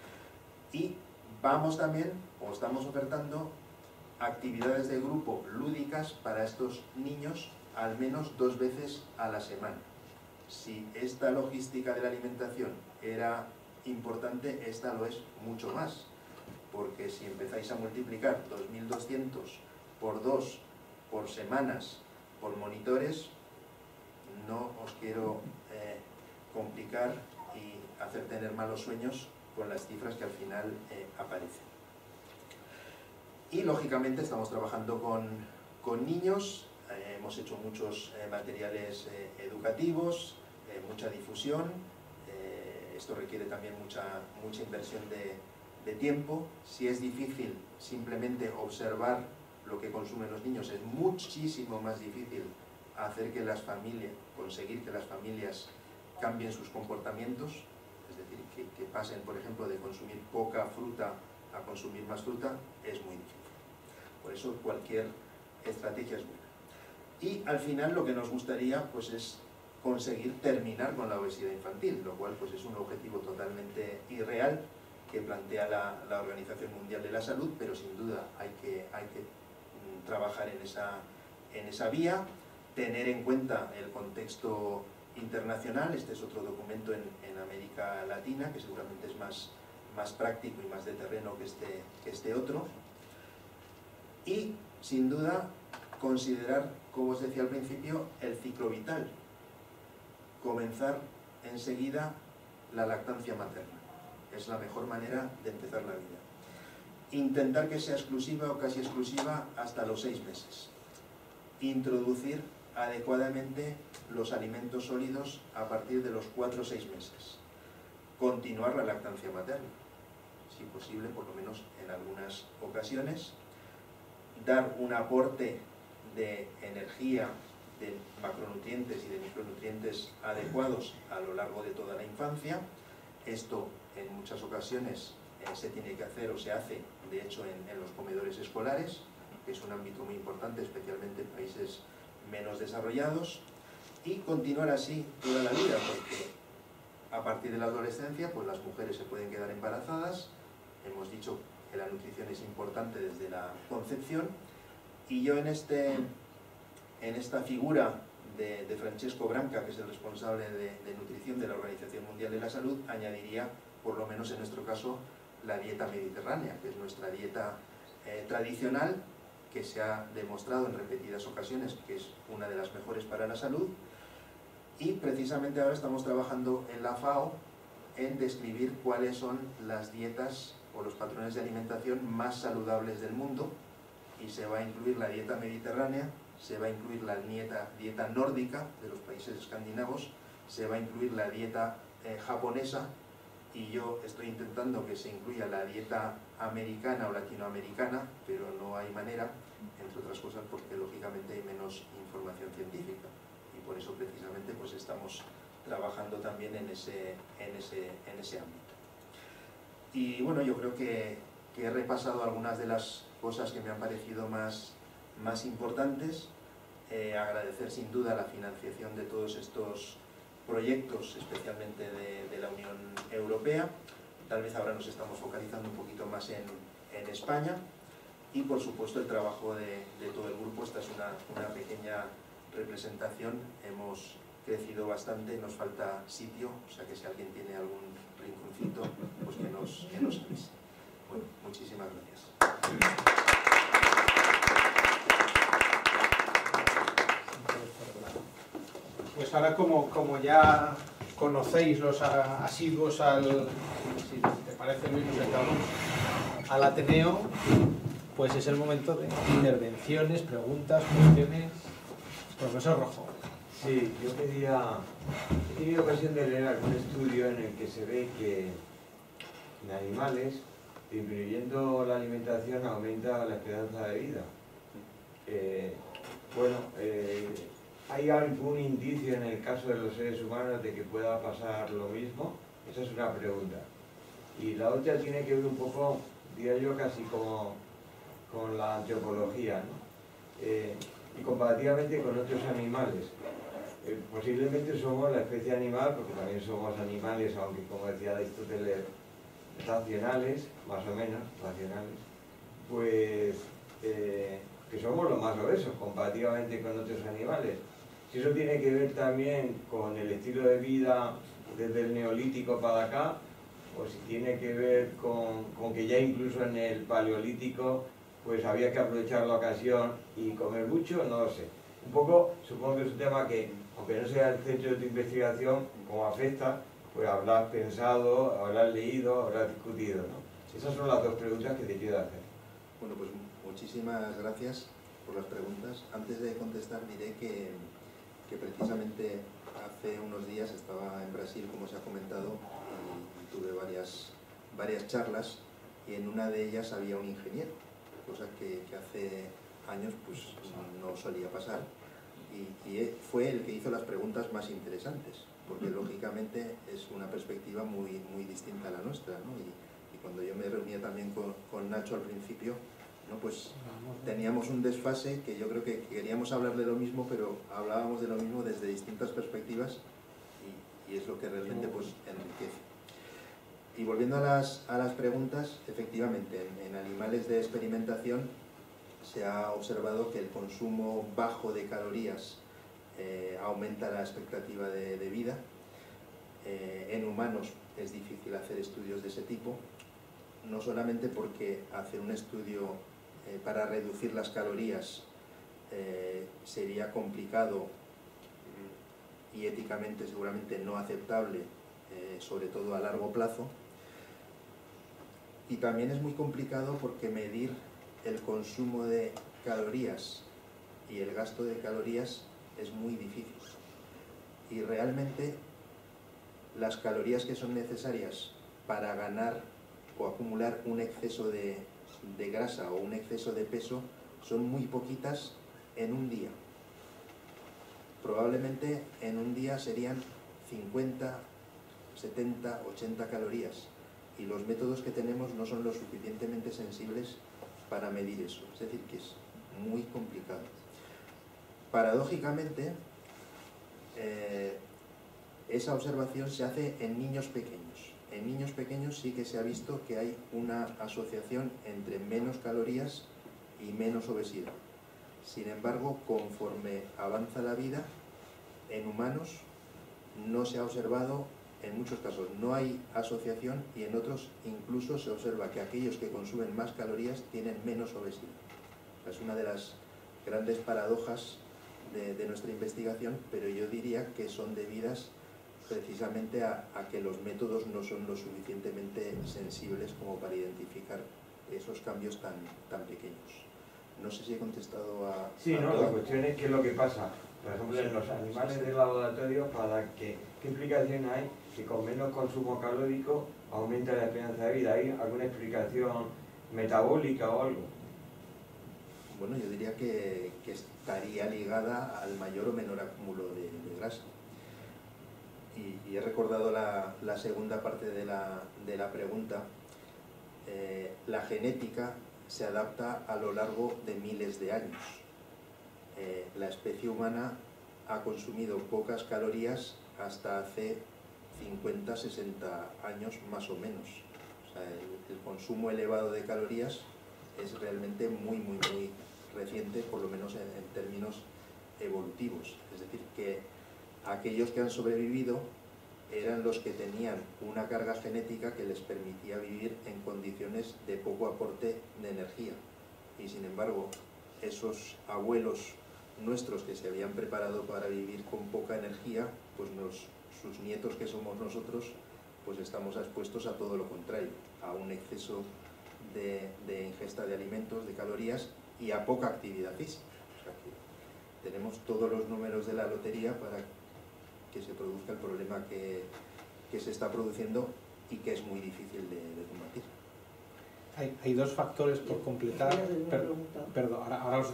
Y vamos también, o estamos ofertando, actividades de grupo lúdicas para estos niños al menos 2 veces a la semana. Si esta logística de la alimentación era importante, esta lo es mucho más, porque si empezáis a multiplicar 2.200 por 2, por semanas, por monitores, no os quiero complicar y hacer tener malos sueños con las cifras que al final aparecen. Y lógicamente estamos trabajando con niños, hemos hecho muchos materiales educativos, mucha difusión, esto requiere también mucha inversión de tiempo. Si es difícil simplemente observar lo que consumen los niños, es muchísimo más difícil conseguir que las familias cambien sus comportamientos, es decir, que pasen, por ejemplo, de consumir poca fruta a consumir más fruta es muy difícil. Por eso cualquier estrategia es buena. Y al final lo que nos gustaría pues es conseguir terminar con la obesidad infantil, lo cual pues es un objetivo totalmente irreal que plantea la Organización Mundial de la Salud, pero sin duda hay que trabajar en esa vía, tener en cuenta el contexto internacional. Este es otro documento en América Latina que seguramente es más práctico y más de terreno que este otro, y sin duda considerar, como os decía al principio, el ciclo vital, comenzar enseguida la lactancia materna, es la mejor manera de empezar la vida. Intentar que sea exclusiva o casi exclusiva hasta los 6 meses. Introducir adecuadamente los alimentos sólidos a partir de los 4 o 6 meses. Continuar la lactancia materna, si posible, por lo menos en algunas ocasiones. Dar un aporte de energía, de macronutrientes y de micronutrientes adecuados a lo largo de toda la infancia. Esto en muchas ocasiones se tiene que hacer o se hace, de hecho, en los comedores escolares, que es un ámbito muy importante, especialmente en países menos desarrollados, y continuar así toda la vida, porque a partir de la adolescencia pues las mujeres se pueden quedar embarazadas. Hemos dicho que la nutrición es importante desde la concepción, y yo en esta figura de Francesco Branca, que es el responsable de nutrición de la Organización Mundial de la Salud, añadiría, por lo menos en nuestro caso, la dieta mediterránea, que es nuestra dieta tradicional, que se ha demostrado en repetidas ocasiones que es una de las mejores para la salud. Y precisamente ahora estamos trabajando en la FAO en describir cuáles son las dietas o los patrones de alimentación más saludables del mundo, y se va a incluir la dieta mediterránea, se va a incluir la dieta nórdica de los países escandinavos, se va a incluir la dieta japonesa, y yo estoy intentando que se incluya la dieta americana o latinoamericana, pero no hay manera, entre otras cosas porque lógicamente hay menos información científica, y por eso precisamente pues estamos trabajando también en ese ámbito. Y bueno, yo creo que he repasado algunas de las cosas que me han parecido más importantes. Agradecer sin duda la financiación de todos estos proyectos, especialmente de la Unión Europea. Tal vez ahora nos estamos focalizando un poquito más en España, y por supuesto el trabajo de todo el grupo. Esta es una pequeña representación, hemos crecido bastante, nos falta sitio, o sea que si alguien tiene algún rinconcito, pues que nos avise. Bueno, muchísimas gracias.
Pues ahora, como ya conocéis los asiduos si te parece, Luis, nos sentamos al Ateneo, pues es el momento de intervenciones, preguntas, cuestiones. Profesor Rojo.
Sí, yo he tenido ocasión de leer algún estudio en el que se ve que en animales, disminuyendo la alimentación, aumenta la esperanza de vida. ¿Hay algún indicio en el caso de los seres humanos de que pueda pasar lo mismo? Esa es una pregunta. Y la otra tiene que ver un poco, diría yo, casi como con la antropología, ¿no? Y comparativamente con otros animales. Posiblemente somos la especie animal, porque también somos animales, aunque como decía Aristóteles, racionales, más o menos, racionales, pues que somos los más obesos comparativamente con otros animales. Si eso tiene que ver también con el estilo de vida desde el Neolítico para acá, o si tiene que ver con que ya incluso en el Paleolítico pues había que aprovechar la ocasión y comer mucho, no lo sé. Un poco, supongo que es un tema que, aunque no sea el centro de tu investigación, como afecta, pues habrás pensado, habrás leído, habrás discutido, ¿no? Esas son las dos preguntas que te quiero hacer.
Bueno, pues muchísimas gracias por las preguntas. Antes de contestar diré que precisamente hace unos días estaba en Brasil, como se ha comentado, y tuve varias charlas, y en una de ellas había un ingeniero, cosa que hace años pues no solía pasar, y fue el que hizo las preguntas más interesantes, porque lógicamente es una perspectiva muy distinta a la nuestra, ¿no? Y cuando yo me reunía también con Nacho al principio, ¿no? Pues teníamos un desfase que yo creo que queríamos hablar de lo mismo, pero hablábamos de lo mismo desde distintas perspectivas y es lo que realmente pues enriquece. Y volviendo a las preguntas, efectivamente, en animales de experimentación se ha observado que el consumo bajo de calorías aumenta la expectativa de vida. En humanos es difícil hacer estudios de ese tipo, no solamente porque hacer un estudio para reducir las calorías sería complicado y éticamente seguramente no aceptable, sobre todo a largo plazo, y también es muy complicado porque medir el consumo de calorías y el gasto de calorías es muy difícil, y realmente las calorías que son necesarias para ganar o acumular un exceso de grasa o un exceso de peso son muy poquitas en un día. Probablemente en un día serían 50, 70, 80 calorías, y los métodos que tenemos no son lo suficientemente sensibles para medir eso, es decir, que es muy complicado. Paradójicamente, esa observación se hace en niños pequeños. En niños pequeños sí que se ha visto que hay una asociación entre menos calorías y menos obesidad. Sin embargo, conforme avanza la vida, en humanos no se ha observado, en muchos casos no hay asociación, y en otros incluso se observa que aquellos que consumen más calorías tienen menos obesidad. Es una de las grandes paradojas de nuestra investigación, pero yo diría que son debidas precisamente a que los métodos no son lo suficientemente sensibles como para identificar esos cambios tan pequeños. No sé si he contestado a...
Sí, no, la cuestión es qué es lo que pasa. Por ejemplo, en los animales del laboratorio, ¿qué implicación hay que con menos consumo calórico aumenta la esperanza de vida? ¿Hay alguna explicación metabólica o algo?
Bueno, yo diría que estaría ligada al mayor o menor acúmulo de grasa. Y he recordado la segunda parte de la pregunta. La genética se adapta a lo largo de miles de años. La especie humana ha consumido pocas calorías hasta hace 50, 60 años más o menos. O sea, el consumo elevado de calorías es realmente muy reciente, por lo menos en términos evolutivos. Es decir, que aquellos que han sobrevivido eran los que tenían una carga genética que les permitía vivir en condiciones de poco aporte de energía. Y sin embargo, esos abuelos nuestros que se habían preparado para vivir con poca energía, pues sus nietos, que somos nosotros, pues estamos expuestos a todo lo contrario, a un exceso de ingesta de alimentos, de calorías, y a poca actividad física. O sea que tenemos todos los números de la lotería para que se produzca el problema que se está produciendo y que es muy difícil de combatir.
Hay dos factores por completar. Perdón, ahora os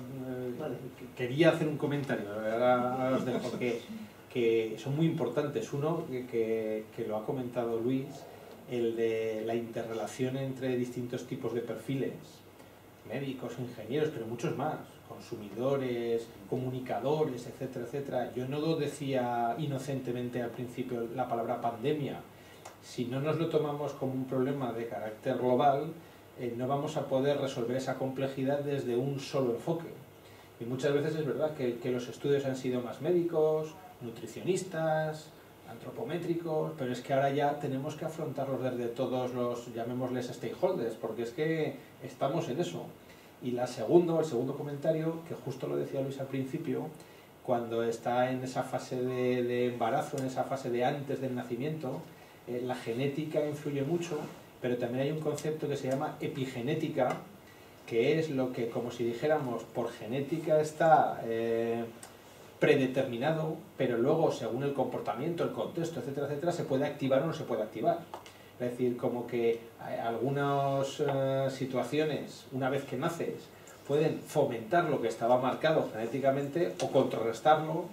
quería hacer un comentario, ahora os dejo, porque que son muy importantes. Uno, que lo ha comentado Luis, el de la interrelación entre distintos tipos de perfiles, médicos, ingenieros, pero muchos más, consumidores, comunicadores, etcétera, etcétera. Yo no decía inocentemente al principio la palabra pandemia. Si no nos lo tomamos como un problema de carácter global, no vamos a poder resolver esa complejidad desde un solo enfoque. Y muchas veces es verdad que los estudios han sido más médicos, nutricionistas, antropométricos, pero es que ahora ya tenemos que afrontarlos desde todos los, llamémosles stakeholders, porque es que estamos en eso. Y el segundo comentario, que justo lo decía Luis al principio, cuando está en esa fase de embarazo, en esa fase de antes del nacimiento, la genética influye mucho, pero también hay un concepto que se llama epigenética, que es lo que, como si dijéramos, por genética está predeterminado, pero luego, según el comportamiento, el contexto, etcétera, etcétera, se puede activar o no se puede activar. Es decir, como que algunas situaciones, una vez que naces, pueden fomentar lo que estaba marcado genéticamente o contrarrestarlo,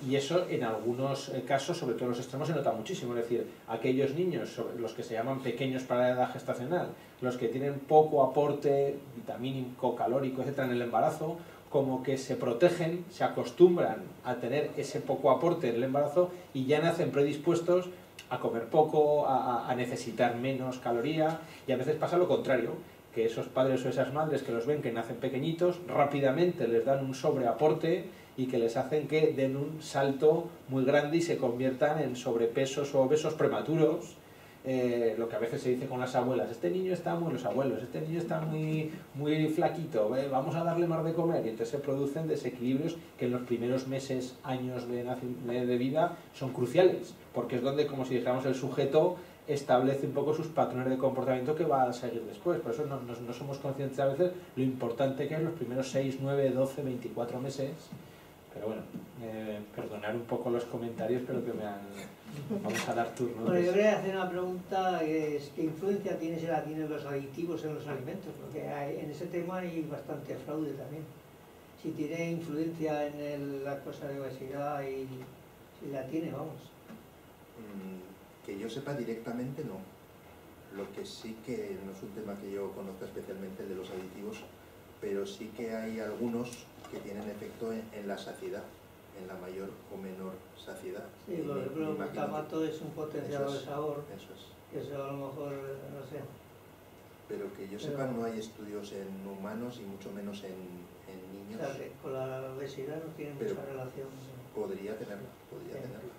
Y eso en algunos casos, sobre todo en los extremos, se nota muchísimo. Es decir, aquellos niños, los que se llaman pequeños para la edad gestacional, los que tienen poco aporte vitamínico, calórico, etcétera, en el embarazo, como que se protegen, se acostumbran a tener ese poco aporte en el embarazo y ya nacen predispuestos a comer poco, a necesitar menos caloría, y a veces pasa lo contrario, que esos padres o esas madres que los ven que nacen pequeñitos, rápidamente les dan un sobreaporte y que les hacen que den un salto muy grande y se conviertan en sobrepesos o obesos prematuros. Lo que a veces se dice con las abuelas, este niño está muy, los abuelos, este niño está muy flaquito, vamos a darle más de comer, y entonces se producen desequilibrios que en los primeros meses, años de vida son cruciales, porque es donde, como si dijéramos, el sujeto establece un poco sus patrones de comportamiento que va a seguir después. Por eso no somos conscientes a veces lo importante que es los primeros 6, 9, 12, 24 meses. Pero bueno, perdonar un poco los comentarios, pero que me han... Vamos a dar turno.
Bueno, yo quería hacer una pregunta, que es ¿qué influencia tienen los aditivos en los alimentos? Porque en ese tema hay bastante fraude también. Si tiene influencia en la cosa de obesidad, y si la tiene, vamos.
Que yo sepa directamente, no. Lo que sí que no es un tema que yo conozca especialmente, el de los aditivos, pero sí que hay algunos que tienen efecto en la saciedad, en la mayor o menor saciedad.
Sí, por ejemplo, el glutamato es un potenciador de sabor.
Eso es.
Eso a lo mejor, no sé.
Pero que yo sepa, no hay estudios en humanos y mucho menos en niños.
O sea, que con la obesidad no tiene mucha relación.
Podría tenerla, podría tenerla.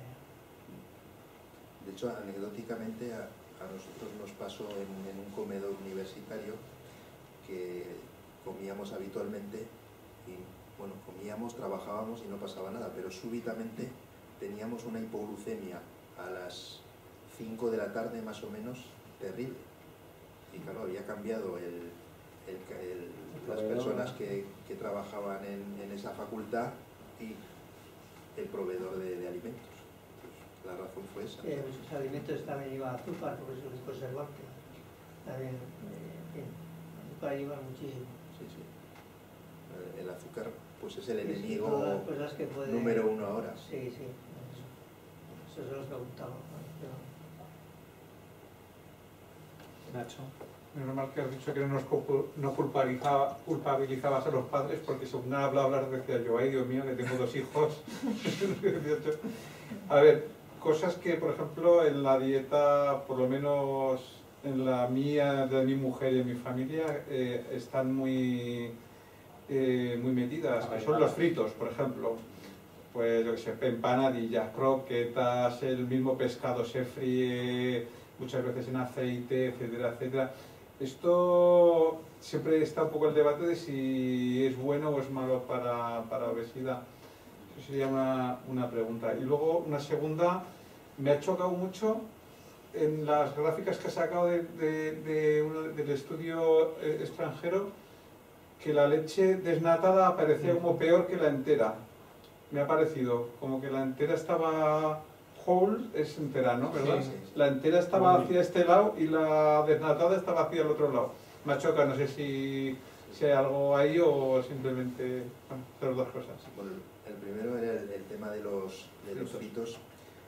De hecho, anecdóticamente a nosotros nos pasó en un comedor universitario que comíamos habitualmente y, bueno, comíamos, trabajábamos y no pasaba nada, pero súbitamente teníamos una hipoglucemia a las 5 de la tarde más o menos terrible. Y claro, había cambiado las personas que trabajaban en esa facultad y el proveedor de alimentos. La razón fue esa.
Los alimentos también llevan azúcar, porque eso es conservante. También, el azúcar lleva muchísimo.
Sí, sí. El azúcar pues es el enemigo
puede...
número 1 ahora.
Sí, sí. Eso se lo preguntaba.
Nacho.
Menos mal que has dicho que no culpabilizabas a los padres, porque según han hablado hablar decía yo, ay Dios mío, que tengo 2 hijos. A ver, cosas que por ejemplo en la dieta, por lo menos en la mía, de mi mujer y en mi familia, están muy metidas, que son los fritos, por ejemplo. Pues yo que sé, empanadillas, croquetas, el mismo pescado se fríe muchas veces en aceite, etcétera, etcétera. Esto siempre está un poco el debate de si es bueno o es malo para obesidad. Eso sería una pregunta. Y luego una segunda, me ha chocado mucho en las gráficas que ha sacado del estudio extranjero, que la leche desnatada parecía como peor que la entera. Me ha parecido como que la entera estaba... Whole es entera, ¿no? ¿Verdad?
Sí, sí.
La entera estaba hacia este lado y la desnatada estaba hacia el otro lado. Me choca, no sé si hay algo ahí o simplemente, bueno, las dos cosas.
Bueno, el primero era el tema de los fritos.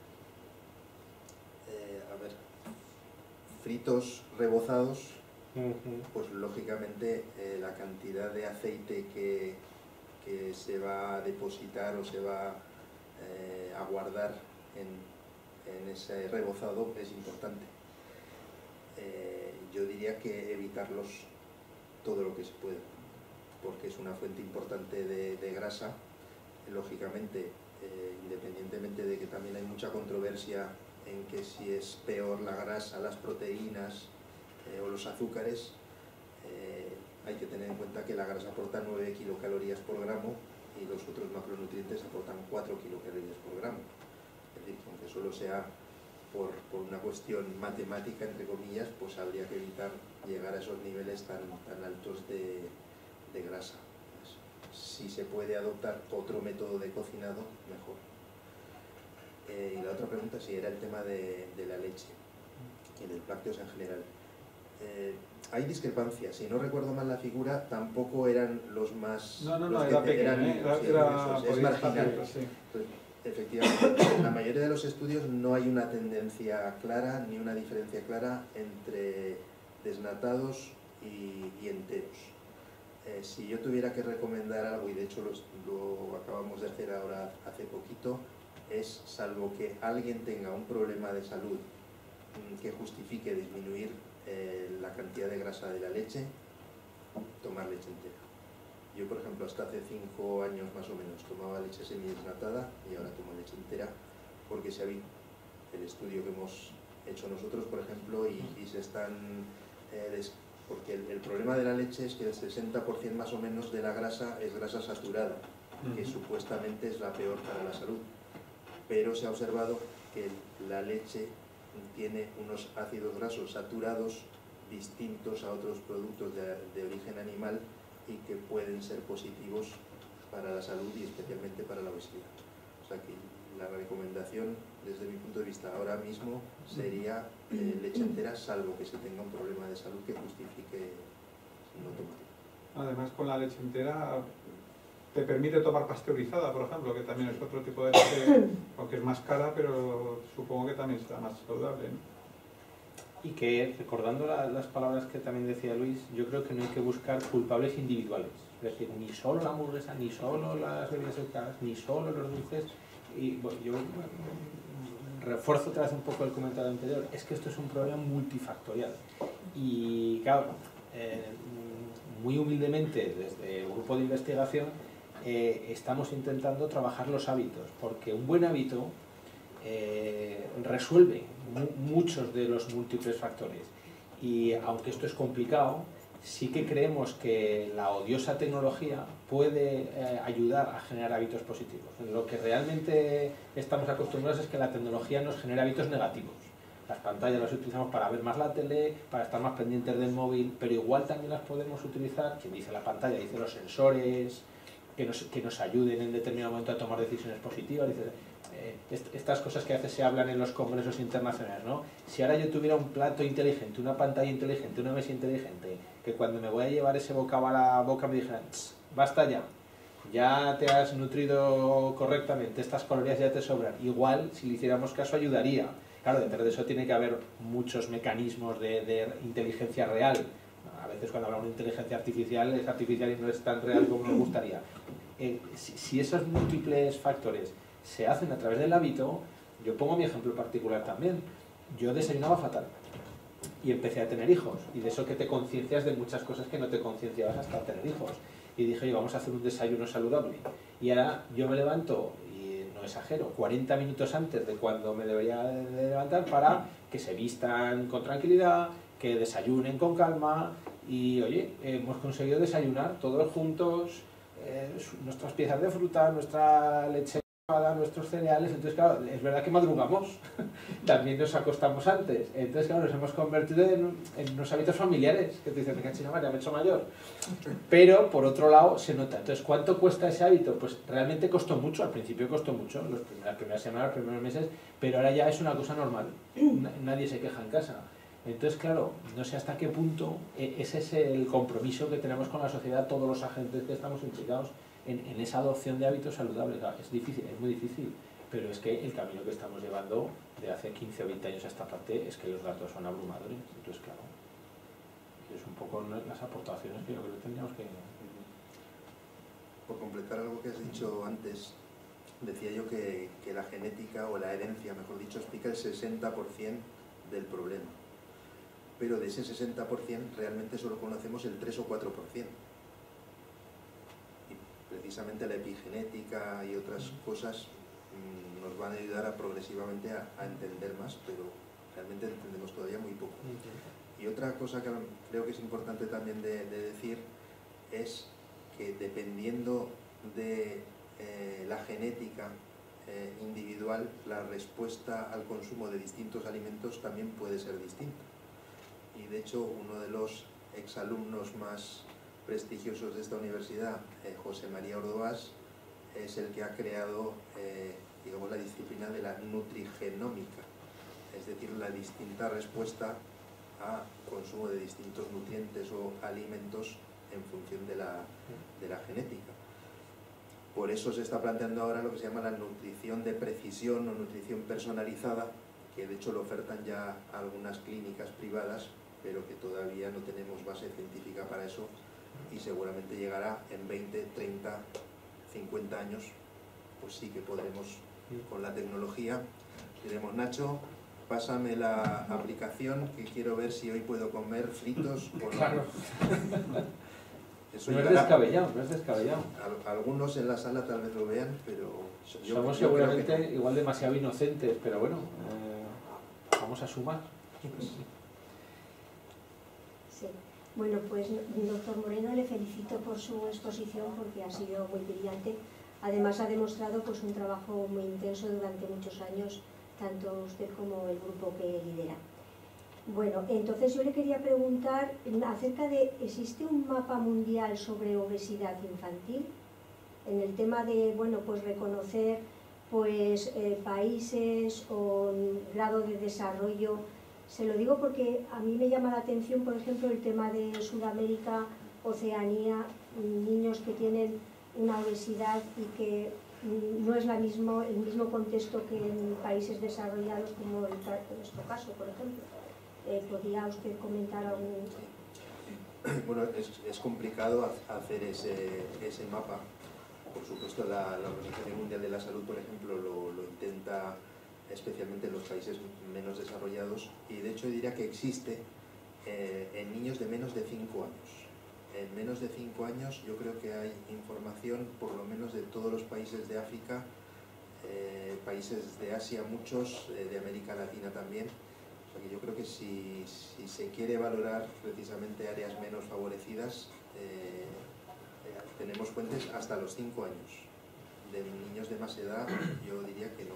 A ver, fritos rebozados, pues lógicamente la cantidad de aceite que se va a depositar o se va a guardar en ese rebozado es importante. Yo diría que evitarlos todo lo que se pueda, porque es una fuente importante de grasa. Lógicamente, independientemente de que también hay mucha controversia en que si es peor la grasa, las proteínas o los azúcares, hay que tener en cuenta que la grasa aporta 9 kilocalorías por gramo y los otros macronutrientes aportan 4 kilocalorías por gramo. Es decir, aunque solo sea por una cuestión matemática, entre comillas, pues habría que evitar llegar a esos niveles tan altos de grasa. Pues, si se puede adoptar otro método de cocinado, mejor. Y la otra pregunta sí era el tema de la leche y del lácteos en general. Hay discrepancias, si no recuerdo mal la figura, tampoco eran los más...
No, era pequeño, es marginal.
Sí. Efectivamente, en la mayoría de los estudios no hay una tendencia clara ni una diferencia clara entre desnatados y enteros. Si yo tuviera que recomendar algo, y de hecho lo acabamos de hacer ahora hace poquito, es, salvo que alguien tenga un problema de salud que justifique disminuir la cantidad de grasa de la leche, tomar leche entera. Yo, por ejemplo, hasta hace 5 años más o menos tomaba leche semidesnatada y ahora tomo leche entera porque se ha visto el estudio que hemos hecho nosotros, por ejemplo, y se están... porque el problema de la leche es que el 60% más o menos de la grasa es grasa saturada, que supuestamente es la peor para la salud. Pero se ha observado que la leche tiene unos ácidos grasos saturados distintos a otros productos de origen animal y que pueden ser positivos para la salud y especialmente para la obesidad. O sea que la recomendación desde mi punto de vista ahora mismo sería leche entera, salvo que se tenga un problema de salud que justifique no tomarla.
Además, con la leche entera te permite tomar pasteurizada, por ejemplo, que también es otro tipo de leche, aunque es más cara, pero supongo que también será más saludable, ¿no?
Y que, recordando las palabras que también decía Luis, yo creo que no hay que buscar culpables individuales. Es decir, ni solo la hamburguesa, ni solo las bebidas alcohólicas, ni solo los dulces. Y bueno, yo refuerzo otra vez un poco el comentario anterior, es que esto es un problema multifactorial. Y claro, muy humildemente desde el grupo de investigación estamos intentando trabajar los hábitos, porque un buen hábito resuelve muchos de los múltiples factores. Y aunque esto es complicado, sí que creemos que la odiosa tecnología puede ayudar a generar hábitos positivos. Lo que realmente estamos acostumbrados es que la tecnología nos genera hábitos negativos. Las pantallas las utilizamos para ver más la tele, para estar más pendientes del móvil, pero igual también las podemos utilizar, quien dice la pantalla, dice los sensores, que nos ayuden en determinado momento a tomar decisiones positivas. Estas cosas que a veces se hablan en los congresos internacionales, ¿no? Si ahora yo tuviera un plato inteligente, una pantalla inteligente, una mesa inteligente, que cuando me voy a llevar ese bocado a la boca me dijeran, basta ya te has nutrido correctamente, estas calorías ya te sobran. Igual, si le hiciéramos caso, ayudaría. Claro, detrás de eso tiene que haber muchos mecanismos de inteligencia real. A veces cuando hablamos de inteligencia artificial, es artificial y no es tan real como nos gustaría. Si esos múltiples factores se hacen a través del hábito, yo pongo mi ejemplo particular también. Yo desayunaba fatal y empecé a tener hijos, y de eso que te conciencias de muchas cosas que no te concienciabas hasta tener hijos. Y dije, oye, vamos a hacer un desayuno saludable. Y ahora yo me levanto, y no exagero, 40 minutos antes de cuando me debería de levantar para que se vistan con tranquilidad, que desayunen con calma, y oye, hemos conseguido desayunar todos juntos, nuestras piezas de fruta, nuestra leche, nuestros cereales. Entonces claro, es verdad que madrugamos, también nos acostamos antes, entonces claro, nos hemos convertido en unos hábitos familiares, que te dicen, me cacho, ya me he hecho mayor, pero por otro lado se nota. Entonces, ¿cuánto cuesta ese hábito? Pues realmente costó mucho, al principio costó mucho, las primeras semanas, los primeros meses, pero ahora ya es una cosa normal, nadie se queja en casa. Entonces, claro, no sé hasta qué punto ese es el compromiso que tenemos con la sociedad, todos los agentes que estamos implicados en esa adopción de hábitos saludables. Es difícil, es muy difícil, pero es que el camino que estamos llevando de hace 15 o 20 años a esta parte es que los datos son abrumadores. Entonces, claro, es un poco las aportaciones que yo creo que tendríamos que...
Por completar algo que has dicho antes, decía yo que la genética o la herencia, mejor dicho, explica el 60% del problema. Pero de ese 60% realmente solo conocemos el 3 o 4%. Y precisamente la epigenética y otras cosas nos van a ayudar progresivamente a entender más, pero realmente entendemos todavía muy poco. Y otra cosa que creo que es importante también de decir es que dependiendo de la genética individual, la respuesta al consumo de distintos alimentos también puede ser distinta. Y de hecho, uno de los exalumnos más prestigiosos de esta universidad, José María Ordóas, es el que ha creado digamos, la disciplina de la nutrigenómica, es decir, la distinta respuesta a consumo de distintos nutrientes o alimentos en función de la genética. Por eso se está planteando ahora lo que se llama la nutrición de precisión o nutrición personalizada, que de hecho lo ofertan ya algunas clínicas privadas, pero que todavía no tenemos base científica para eso y seguramente llegará en 20, 30, 50 años, pues sí que podremos con la tecnología. Diremos, Nacho, pásame la aplicación que quiero ver si hoy puedo comer fritos o no.
Claro.
Eso
No es
llegará.
descabellado, no es descabellado.
Algunos en la sala tal vez lo vean, pero
Somos
yo creo
seguramente
que no.
igual demasiado inocentes, pero bueno, vamos a sumar.
Sí. Bueno, pues doctor Moreno, le felicito por su exposición porque ha sido muy brillante. Además ha demostrado pues un trabajo muy intenso durante muchos años, tanto usted como el grupo que lidera. Bueno, entonces yo le quería preguntar acerca de, ¿existe un mapa mundial sobre obesidad infantil? En el tema de, bueno, pues reconocer pues países o grado de desarrollo. Se lo digo porque a mí me llama la atención, por ejemplo, el tema de Sudamérica, Oceanía, niños que tienen una obesidad y que no es el mismo contexto que en países desarrollados como en nuestro caso, por ejemplo. ¿Podría usted comentar algún...?
Bueno, es complicado hacer ese mapa. Por supuesto, la Organización Mundial de la Salud, por ejemplo, lo intenta especialmente en los países menos desarrollados, y de hecho diría que existe en niños de menos de 5 años. En menos de 5 años yo creo que hay información por lo menos de todos los países de África, países de Asia muchos, de América Latina también. O sea que yo creo que si se quiere valorar precisamente áreas menos favorecidas, tenemos fuentes hasta los 5 años. De niños de más edad yo diría que no.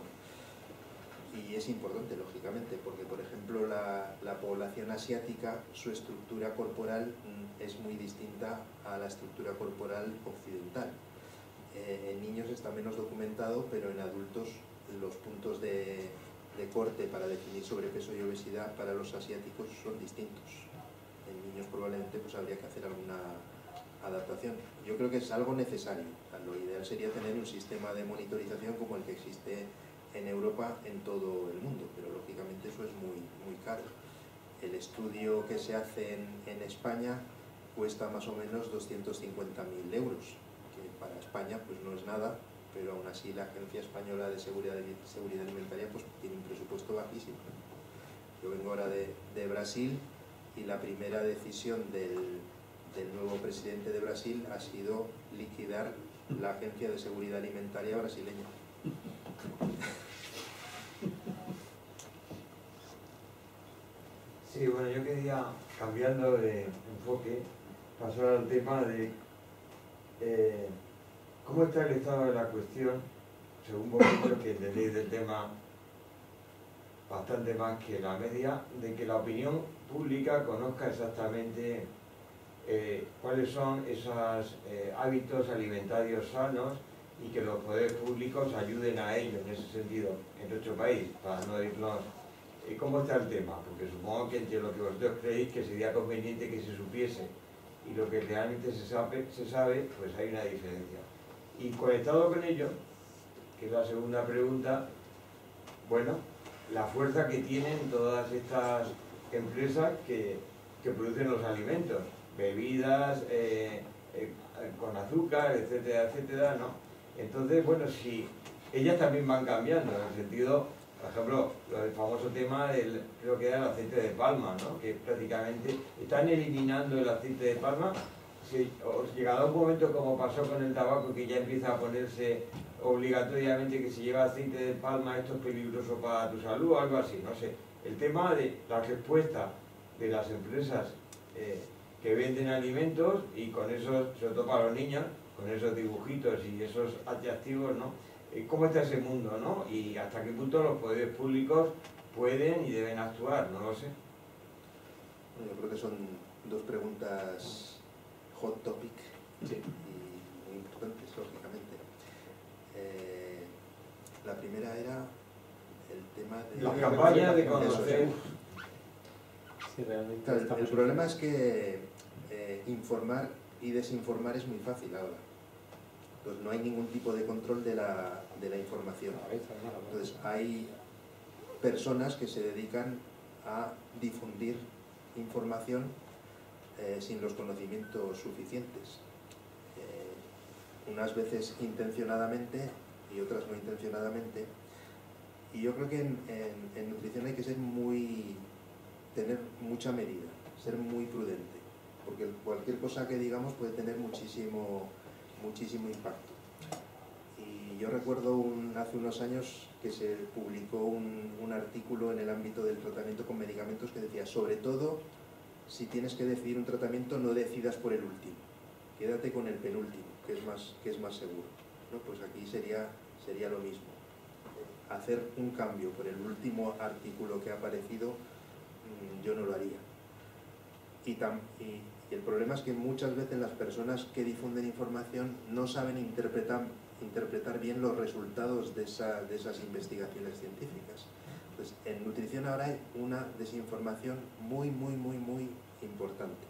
Y es importante, lógicamente, porque, por ejemplo, la población asiática, su estructura corporal es muy distinta a la estructura corporal occidental. En niños está menos documentado, pero en adultos los puntos de corte para definir sobrepeso y obesidad para los asiáticos son distintos. En niños probablemente pues habría que hacer alguna adaptación. Yo creo que es algo necesario. Lo ideal sería tener un sistema de monitorización como el que existe en Europa, en todo el mundo, pero lógicamente eso es muy, muy caro. El estudio que se hace en España cuesta más o menos 250.000 euros, que para España pues no es nada, pero aún así la Agencia Española de Seguridad Alimentaria pues tiene un presupuesto bajísimo. Yo vengo ahora de Brasil y la primera decisión del nuevo presidente de Brasil ha sido liquidar la Agencia de Seguridad Alimentaria brasileña.
Sí, bueno, yo quería, cambiando de enfoque, pasar al tema de cómo está el estado de la cuestión, según vosotros que entendéis del tema bastante más que la media, de que la opinión pública conozca exactamente cuáles son esos hábitos alimentarios sanos y que los poderes públicos ayuden a ello en ese sentido, en nuestro país, para no irnos... ¿Cómo está el tema? Porque supongo que entre lo que vosotros creéis que sería conveniente que se supiese y lo que realmente se sabe, pues hay una diferencia. Y conectado con ello, que es la segunda pregunta, bueno, la fuerza que tienen todas estas empresas que producen los alimentos, bebidas con azúcar, etcétera, etcétera, ¿no? Entonces, bueno, si ellas también van cambiando, en el sentido, por ejemplo, el famoso tema del, creo que era el aceite de palma, ¿no? Que prácticamente están eliminando el aceite de palma. Si os llegará un momento como pasó con el tabaco, que ya empieza a ponerse obligatoriamente que si lleva aceite de palma esto es peligroso para tu salud o algo así, no sé. El tema de la respuesta de las empresas que venden alimentos y con esos, sobre todo para los niños, con esos dibujitos y esos atractivos, ¿no? ¿Cómo está ese mundo, no? Y hasta qué punto los poderes públicos pueden y deben actuar, no lo sé.
Bueno, yo creo que son dos preguntas hot topic, sí, y muy importantes, lógicamente. La primera era el tema de...
La campaña de conocer.
Sí, realmente
Claro, el problema es que informar y desinformar es muy fácil ahora. Entonces no hay ningún tipo de control de la información. Entonces hay personas que se dedican a difundir información sin los conocimientos suficientes. Unas veces intencionadamente y otras no intencionadamente. Y yo creo que en nutrición hay que tener mucha medida, ser muy prudente, porque cualquier cosa que digamos puede tener muchísimo impacto. Y yo recuerdo hace unos años que se publicó un artículo en el ámbito del tratamiento con medicamentos que decía, sobre todo, si tienes que decidir un tratamiento, no decidas por el último, quédate con el penúltimo, que es más seguro, ¿no? Pues aquí sería lo mismo. Hacer un cambio por el último artículo que ha aparecido, yo no lo haría. Y el problema es que muchas veces las personas que difunden información no saben interpretar bien los resultados de esas investigaciones científicas. Entonces, en nutrición ahora hay una desinformación muy importante.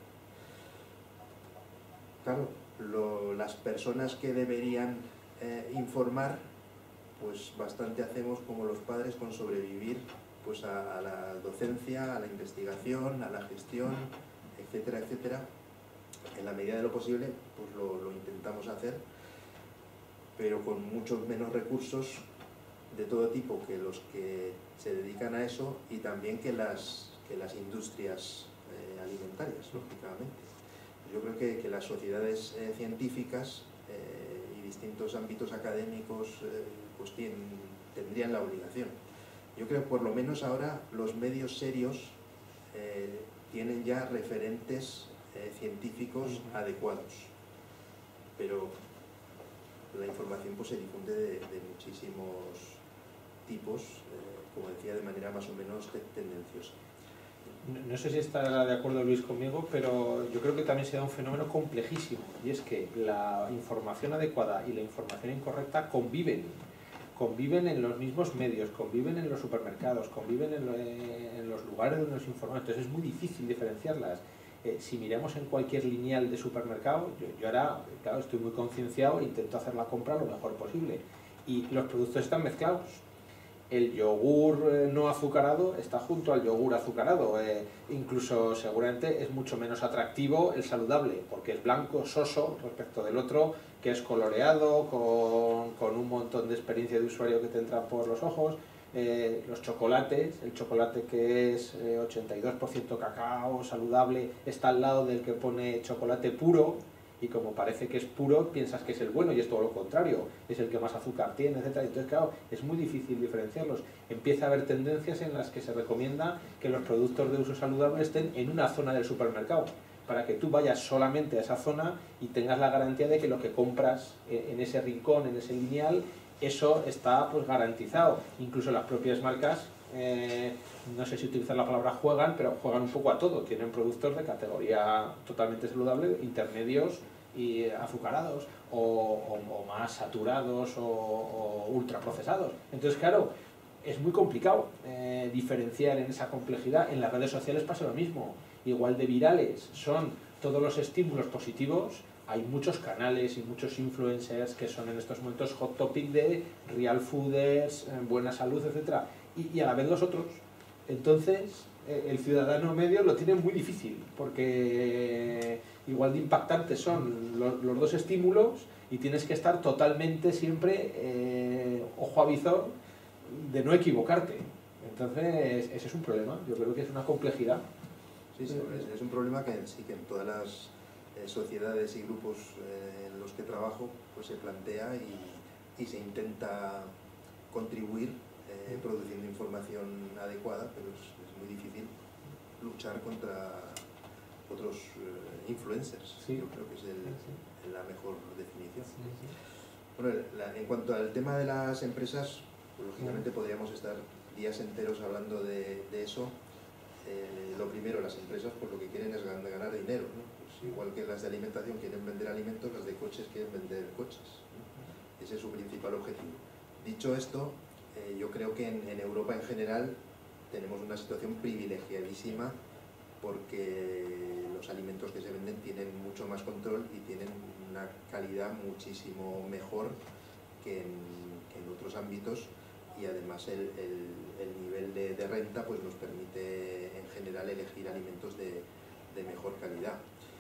Claro, las personas que deberían informar, pues bastante hacemos como los padres con sobrevivir pues a la docencia, a la investigación, a la gestión, etcétera, etcétera. En la medida de lo posible, pues lo intentamos hacer, pero con muchos menos recursos de todo tipo que los que se dedican a eso y también que las industrias alimentarias, lógicamente. Yo creo que las sociedades científicas y distintos ámbitos académicos pues tendrían la obligación. Yo creo que por lo menos ahora los medios serios tienen ya referentes científicos adecuados, pero la información pues se difunde de muchísimos tipos, como decía, de manera más o menos tendenciosa.
No sé si estará de acuerdo Luis conmigo, pero yo creo que también se da un fenómeno complejísimo, y es que la información adecuada y la información incorrecta conviven en los mismos medios, conviven en los supermercados, conviven en los lugares donde nos informan, entonces es muy difícil diferenciarlas. Si miramos en cualquier lineal de supermercado, yo ahora, claro, estoy muy concienciado e intento hacer la compra lo mejor posible, y los productos están mezclados. El yogur no azucarado está junto al yogur azucarado, incluso seguramente es mucho menos atractivo el saludable, porque es blanco, soso, respecto del otro, que es coloreado, con un montón de experiencia de usuario que te entra por los ojos. Los chocolates, el chocolate que es 82% cacao, saludable, está al lado del que pone chocolate puro, y como parece que es puro, piensas que es el bueno, y es todo lo contrario, es el que más azúcar tiene, etc. Entonces, claro, es muy difícil diferenciarlos. Empieza a haber tendencias en las que se recomienda que los productos de uso saludable estén en una zona del supermercado, para que tú vayas solamente a esa zona y tengas la garantía de que lo que compras en ese rincón, en ese lineal, eso está pues garantizado. Incluso las propias marcas, no sé si utilizar la palabra juegan, pero juegan un poco a todo. Tienen productos de categoría totalmente saludable, intermedios y azucarados, o más saturados o ultraprocesados. Entonces, claro, es muy complicado diferenciar en esa complejidad. En las redes sociales pasa lo mismo. Igual de virales son todos los estímulos positivos, hay muchos canales y muchos influencers que son en estos momentos hot topic de real fooders, buena salud, etc. Y a la vez los otros. Entonces, el ciudadano medio lo tiene muy difícil, porque igual de impactantes son los dos estímulos y tienes que estar totalmente siempre ojo a visor de no equivocarte. Entonces, ese es un problema, yo creo que es una complejidad.
Sí, es un problema que sí que en todas las sociedades y grupos en los que trabajo pues se plantea y se intenta contribuir produciendo información adecuada, pero es muy difícil luchar contra otros influencers.
Sí.
Yo creo que es la mejor definición. Bueno, en cuanto al tema de las empresas, pues, lógicamente podríamos estar días enteros hablando de eso. Lo primero, las empresas pues lo que quieren es ganar dinero, ¿no? Pues igual que las de alimentación quieren vender alimentos, las de coches quieren vender coches, ¿no? Ese es su principal objetivo. Dicho esto, yo creo que en Europa en general tenemos una situación privilegiadísima porque los alimentos que se venden tienen mucho más control y tienen una calidad muchísimo mejor que en otros ámbitos, y además el nivel de renta pues nos permite en general elegir alimentos de mejor calidad.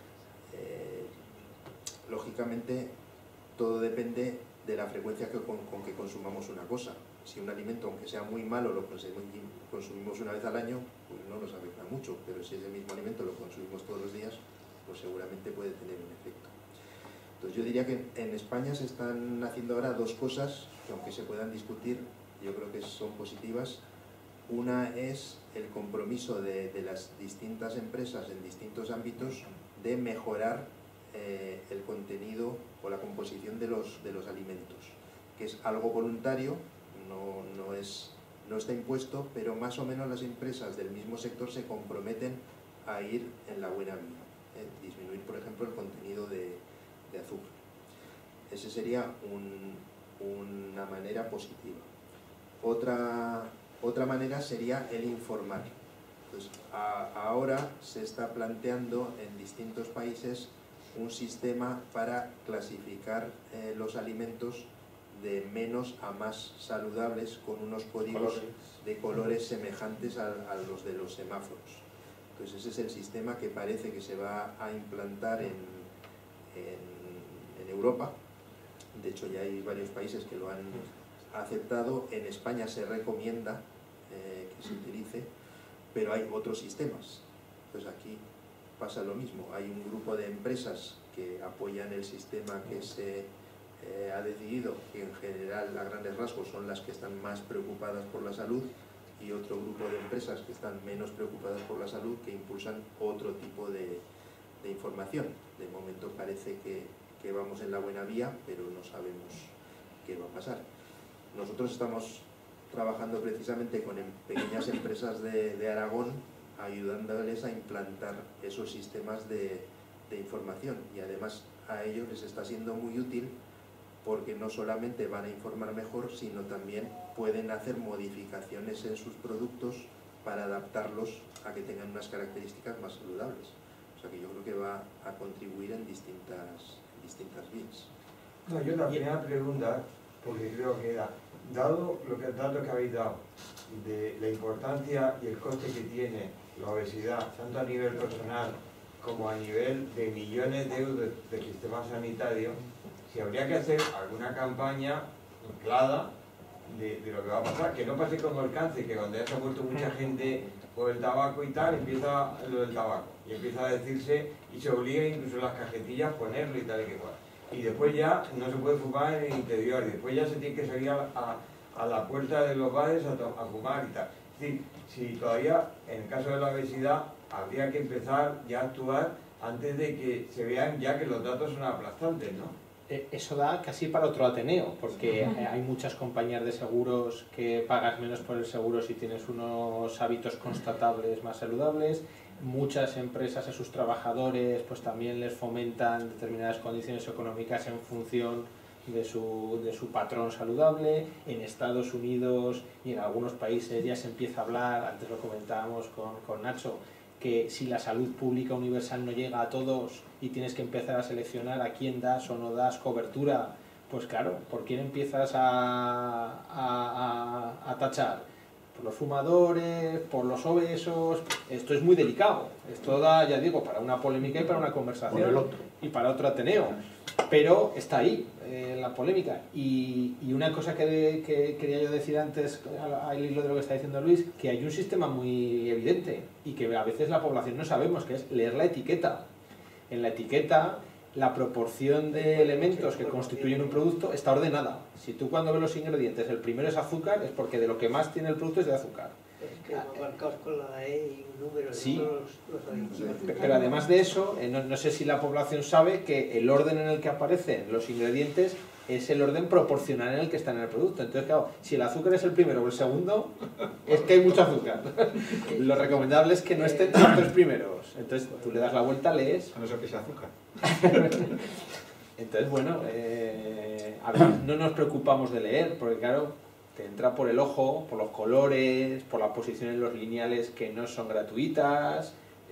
Lógicamente todo depende de la frecuencia con que consumamos una cosa. Si un alimento, aunque sea muy malo, lo consumimos una vez al año, pues no nos afecta mucho, pero si ese mismo alimento lo consumimos todos los días, pues seguramente puede tener un efecto. Entonces yo diría que en España se están haciendo ahora dos cosas que, aunque se puedan discutir, yo creo que son positivas. Una es el compromiso de las distintas empresas en distintos ámbitos de mejorar el contenido o la composición de los alimentos, que es algo voluntario, no está impuesto, pero más o menos las empresas del mismo sector se comprometen a ir en la buena vía, disminuir, por ejemplo, el contenido de azúcar. Esa sería una manera positiva. Otra manera sería el informar. Entonces, ahora se está planteando en distintos países un sistema para clasificar los alimentos de menos a más saludables, con unos códigos de colores semejantes a los de los semáforos. Entonces ese es el sistema que parece que se va a implantar en Europa. De hecho ya hay varios países que lo han aceptado. En España se recomienda que se utilice, pero hay otros sistemas. Pues aquí pasa lo mismo. Hay un grupo de empresas que apoyan el sistema que se ha decidido, que en general a grandes rasgos son las que están más preocupadas por la salud, y otro grupo de empresas que están menos preocupadas por la salud, que impulsan otro tipo de información. De momento parece que vamos en la buena vía, pero no sabemos qué va a pasar. Nosotros estamos trabajando precisamente con pequeñas empresas de Aragón, ayudándoles a implantar esos sistemas de información, y además a ellos les está siendo muy útil, porque no solamente van a informar mejor, sino también pueden hacer modificaciones en sus productos para adaptarlos a que tengan unas características más saludables. O sea que yo creo que va a contribuir en distintas vías.
No, yo la primera pregunta, porque creo que dado los datos que habéis dado de la importancia y el coste que tiene la obesidad, tanto a nivel personal como a nivel de millones de euros del sistema sanitario, si habría que hacer alguna campaña clara de lo que va a pasar, que no pase como el cáncer, que cuando ya se ha muerto mucha gente por el tabaco y tal, empieza lo del tabaco, y empieza a decirse, y se obliga incluso las cajetillas a ponerlo y tal y que cual. Y después ya no se puede fumar en el interior, y después ya se tiene que salir a la puerta de los bares a fumar y tal. Es decir, si todavía, en el caso de la obesidad, habría que empezar ya a actuar antes de que se vean ya que los datos son aplastantes, ¿no?
Eso da casi para otro Ateneo, porque hay muchas compañías de seguros que pagas menos por el seguro si tienes unos hábitos constatables más saludables. Muchas empresas a sus trabajadores pues también les fomentan determinadas condiciones económicas en función de su patrón saludable. En Estados Unidos y en algunos países ya se empieza a hablar, antes lo comentábamos con Nacho, que si la salud pública universal no llega a todos y tienes que empezar a seleccionar a quién das o no das cobertura, pues claro, ¿por quién empiezas a tachar? Por los fumadores, por los obesos. Esto es muy delicado. Esto da, ya digo, para una polémica y para una conversación y para otro Ateneo. Pero está ahí, la polémica. Y una cosa que quería yo decir antes, al hilo de lo que está diciendo Luis, que hay un sistema muy evidente y que a veces la población no sabemos, que es leer la etiqueta. En la etiqueta, la proporción de elementos que constituyen un producto está ordenada. Si tú cuando ves los ingredientes, el primero es azúcar, es porque de lo que más tiene el producto es de azúcar.
Es que marcados con la E y un número de
sí,
todos los aditivos.
Pero además de eso, no sé si la población sabe que el orden en el que aparecen los ingredientes es el orden proporcional en el que están en el producto. Entonces, claro, si el azúcar es el primero o el segundo, es que hay mucho azúcar. Lo recomendable es que no estén los tres primeros. Entonces, tú le das la vuelta, lees.
A no ser que sea azúcar.
Entonces, bueno, a veces no nos preocupamos de leer, porque claro, te entra por el ojo, por los colores, por la posición en los lineales que no son gratuitas.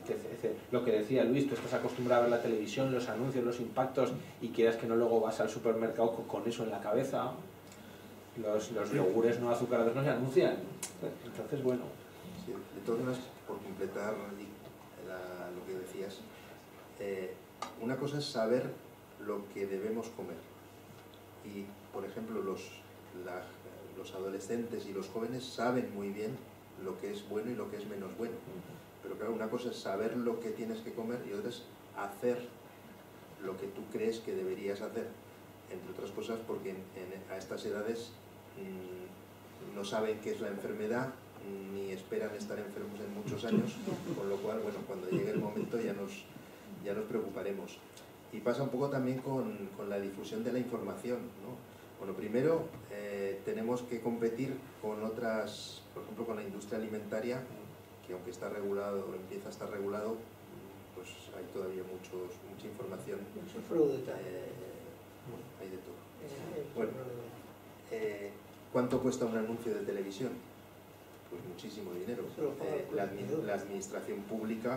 Lo que decía Luis, tú estás acostumbrado a ver la televisión, los anuncios, los impactos, y quieras que no, luego vas al supermercado con eso en la cabeza. Los yogures no azucarados no se anuncian. Entonces, bueno.
Sí, de todas maneras, por completar lo que decías, una cosa es saber lo que debemos comer. Y, por ejemplo, los adolescentes y los jóvenes saben muy bien lo que es bueno y lo que es menos bueno. Pero claro, una cosa es saber lo que tienes que comer y otra es hacer lo que tú crees que deberías hacer. Entre otras cosas porque a estas edades no saben qué es la enfermedad, ni esperan estar enfermos en muchos años, con lo cual, bueno, cuando llegue el momento ya nos preocuparemos. Y pasa un poco también con la difusión de la información, ¿no? Bueno, primero tenemos que competir con otras, por ejemplo, con la industria alimentaria, que aunque está regulado, empieza a estar regulado, pues hay todavía mucha información.
Mucho fraude
Hay de todo. Bueno, ¿cuánto cuesta un anuncio de televisión? Pues muchísimo dinero. La administración pública,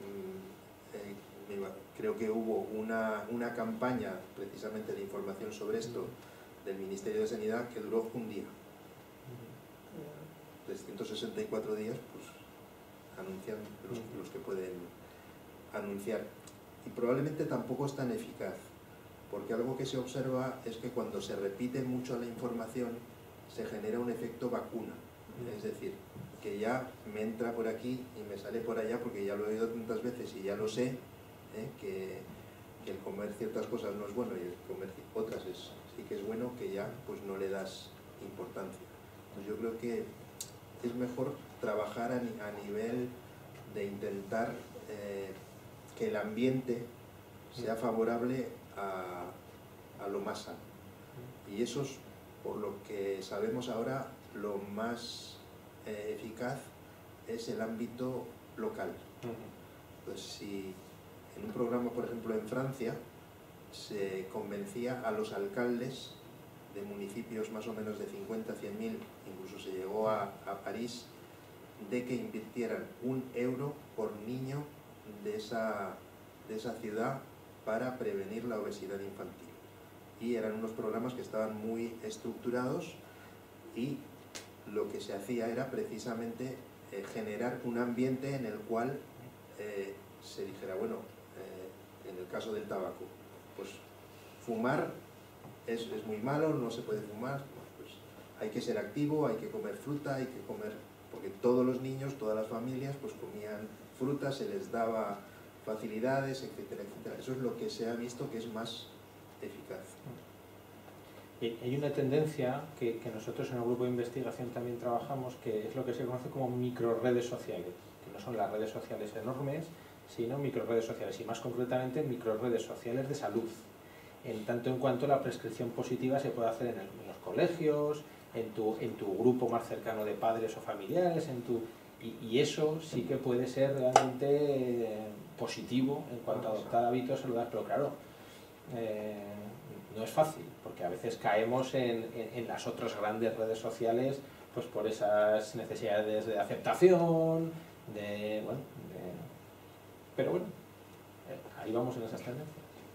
creo que hubo una campaña precisamente de información sobre esto del Ministerio de Sanidad que duró un día. 364 días, pues anuncian los que pueden anunciar. Y probablemente tampoco es tan eficaz, porque algo que se observa es que cuando se repite mucho la información se genera un efecto vacuna. Es decir, que ya me entra por aquí y me sale por allá porque ya lo he oído tantas veces y ya lo sé, que el comer ciertas cosas no es bueno y el comer otras sí que es bueno, que ya pues no le das importancia. Entonces yo creo que es mejor trabajar a nivel de intentar que el ambiente sea favorable a lo más sano. Y eso es, por lo que sabemos ahora, lo más eficaz es el ámbito local. Pues si en un programa, por ejemplo, en Francia, se convencía a los alcaldes de municipios más o menos de 50, 100.000, incluso se llegó a París, de que invirtieran 1 euro por niño de esa ciudad para prevenir la obesidad infantil. Y eran unos programas que estaban muy estructurados y lo que se hacía era precisamente generar un ambiente en el cual se dijera, bueno, en el caso del tabaco, pues fumar es muy malo, no se puede fumar, pues hay que ser activo, hay que comer fruta, hay que comer, porque todos los niños, todas las familias, pues comían fruta, se les daba facilidades, etcétera, etcétera. Eso es lo que se ha visto que es más eficaz.
Hay una tendencia que nosotros en el grupo de investigación también trabajamos, que es lo que se conoce como microredes sociales, que no son las redes sociales enormes, sino microredes sociales, y más concretamente microredes sociales de salud, en tanto en cuanto la prescripción positiva se puede hacer en los colegios, en tu grupo más cercano de padres o familiares, y eso sí que puede ser realmente positivo en cuanto a adoptar hábitos saludables, pero claro, no es fácil, porque a veces caemos en las otras grandes redes sociales, pues por esas necesidades de aceptación, pero bueno, ahí vamos en esas tendencias.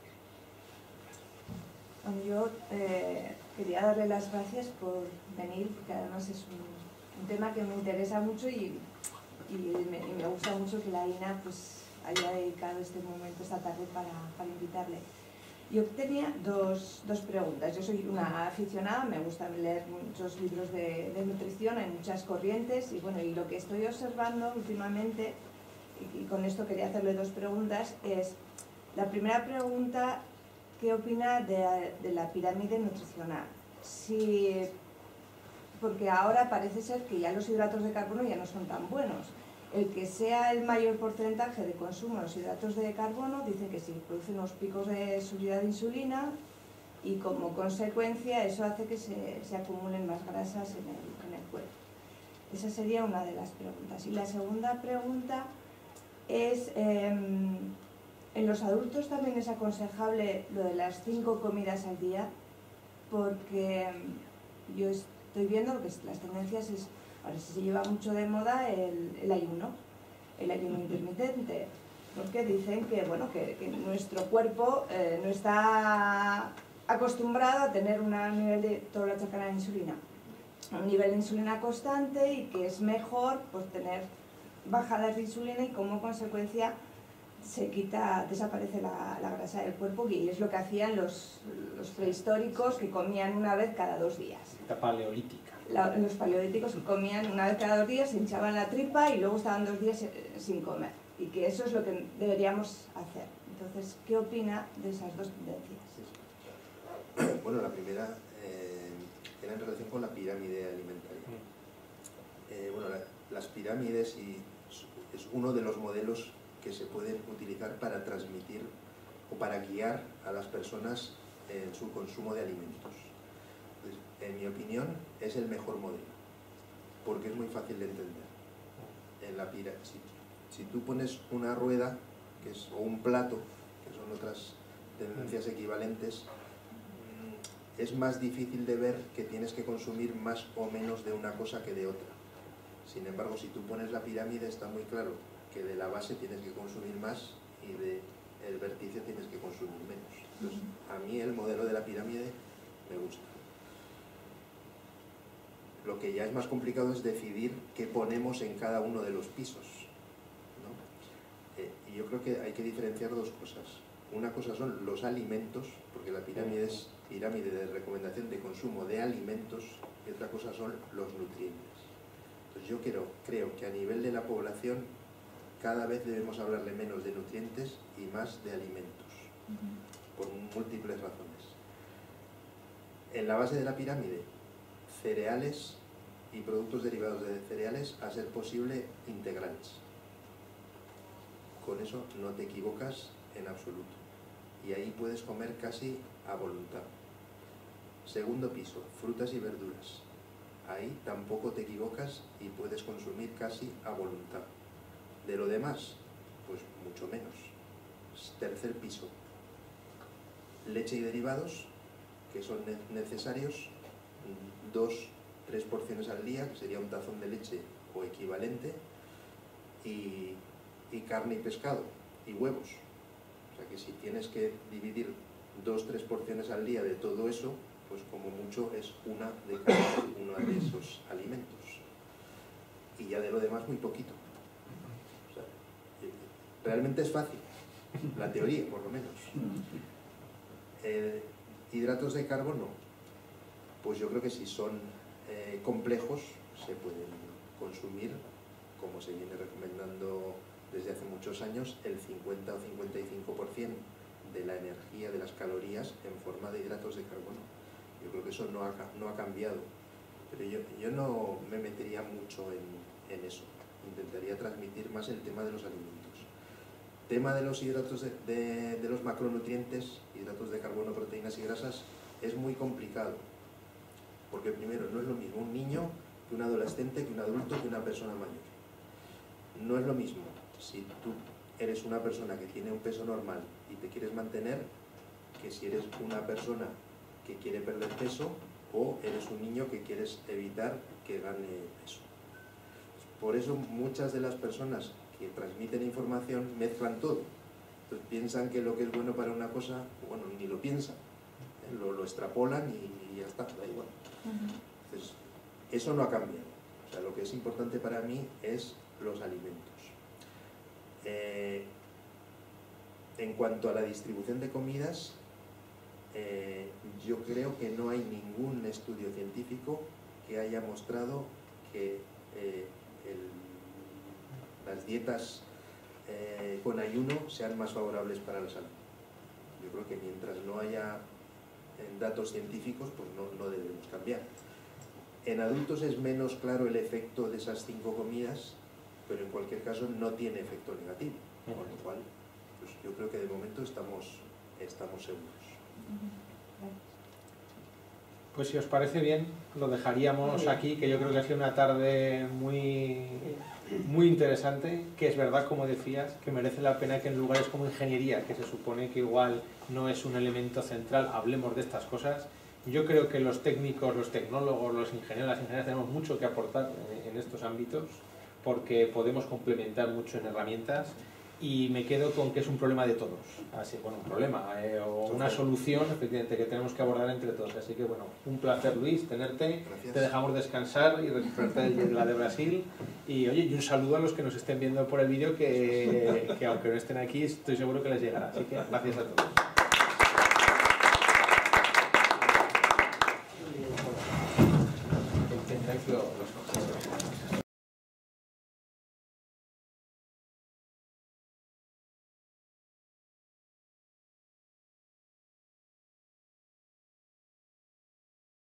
Yo quería darle las gracias por venir, porque además es un tema que me interesa mucho y me gusta mucho que la INA pues haya dedicado este momento esta tarde para invitarle. Yo tenía dos preguntas. Yo soy una aficionada, me gusta leer muchos libros de nutrición, hay muchas corrientes y bueno, y lo que estoy observando últimamente, y con esto quería hacerle dos preguntas, es la primera pregunta: ¿qué opina de la pirámide nutricional? Porque ahora parece ser que ya los hidratos de carbono ya no son tan buenos. El que sea el mayor porcentaje de consumo de los hidratos de carbono dice que sí, produce unos picos de subida de insulina y como consecuencia eso hace que se acumulen más grasas en el cuerpo. Esa sería una de las preguntas. Y la segunda pregunta es, ¿en los adultos también es aconsejable lo de las 5 comidas al día? Porque yo estoy viendo que las tendencias es, ahora se lleva mucho de moda el ayuno. el ayuno intermitente, porque dicen que, bueno, que nuestro cuerpo no está acostumbrado a tener un nivel de, todo lo achacan a la insulina, un nivel de insulina constante, y que es mejor pues tener bajadas de insulina y como consecuencia desaparece la grasa del cuerpo, y es lo que hacían los prehistóricos, que comían una vez cada 2 días.
La paleolítica.
Los paleolíticos que comían una vez cada 2 días, se hinchaban la tripa y luego estaban 2 días sin comer, y que eso es lo que deberíamos hacer. Entonces, ¿qué opina de esas dos tendencias?
Bueno, la primera era en relación con la pirámide alimentaria. Bueno, las pirámides es uno de los modelos que se pueden utilizar para transmitir o para guiar a las personas en su consumo de alimentos. Entonces, en mi opinión, es el mejor modelo, porque es muy fácil de entender. En la si tú pones una rueda o un plato, que son otras tendencias equivalentes, es más difícil de ver que tienes que consumir más o menos de una cosa que de otra. Sin embargo, si tú pones la pirámide, está muy claro que de la base tienes que consumir más y del vértice tienes que consumir menos. Entonces, a mí el modelo de la pirámide me gusta. Lo que ya es más complicado es decidir qué ponemos en cada uno de los pisos, ¿no? Y yo creo que hay que diferenciar dos cosas. Una cosa son los alimentos, porque la pirámide es pirámide de recomendación de consumo de alimentos, y otra cosa son los nutrientes. Entonces yo creo que a nivel de la población cada vez debemos hablarle menos de nutrientes y más de alimentos, por múltiples razones. En la base de la pirámide, cereales y productos derivados de cereales, a ser posible integrales. Con eso no te equivocas en absoluto, y ahí puedes comer casi a voluntad. Segundo piso, frutas y verduras. Ahí tampoco te equivocas y puedes consumir casi a voluntad. De lo demás, pues mucho menos. Tercer piso, leche y derivados, que son necesarios, 2-3 porciones al día, que sería un tazón de leche o equivalente, y carne y pescado, y huevos. O sea que si tienes que dividir 2-3 porciones al día de todo eso, pues como mucho es una de cada uno de esos alimentos. Y ya de lo demás muy poquito. O sea, realmente es fácil, la teoría por lo menos. Hidratos de carbono, pues yo creo que si son complejos se pueden consumir, como se viene recomendando desde hace muchos años, el 50 o 55% de la energía, de las calorías, en forma de hidratos de carbono. Yo creo que eso no ha cambiado, pero yo no me metería mucho en eso. Intentaría transmitir más el tema de los alimentos. Tema de los hidratos de los macronutrientes, hidratos de carbono, proteínas y grasas, es muy complicado, porque primero no es lo mismo un niño que un adolescente, que un adulto, que una persona mayor. No es lo mismo si tú eres una persona que tiene un peso normal y te quieres mantener, que si eres una persona que quiere perder peso o eres un niño que quieres evitar que gane peso. Por eso muchas de las personas que transmiten información mezclan todo. Entonces piensan que lo que es bueno para una cosa, bueno, ni lo piensan, lo extrapolan y ya está, da igual. Entonces, eso no ha cambiado. O sea, lo que es importante para mí es los alimentos. En cuanto a la distribución de comidas, yo creo que no hay ningún estudio científico que haya mostrado que las dietas con ayuno sean más favorables para la salud. Yo creo que mientras no haya datos científicos, pues no debemos cambiar. En adultos es menos claro el efecto de esas 5 comidas, pero en cualquier caso no tiene efecto negativo, con lo cual pues yo creo que de momento estamos seguros.
Pues si os parece bien, lo dejaríamos aquí, que yo creo que ha sido una tarde muy interesante, que es verdad, como decías, que merece la pena que en lugares como ingeniería, que se supone que igual no es un elemento central, hablemos de estas cosas. Yo creo que los técnicos, los tecnólogos, los ingenieros, las ingenieras tenemos mucho que aportar en estos ámbitos, porque podemos complementar mucho en herramientas y me quedo con que es un problema de todos. Así, bueno, un problema o una solución efectivamente que tenemos que abordar entre todos. Así que bueno, un placer, Luis, tenerte.
Gracias.
Te dejamos descansar y recuperarte la de Brasil. Y oye, y un saludo a los que nos estén viendo por el vídeo que aunque no estén aquí, estoy seguro que les llegará. Así que gracias a todos.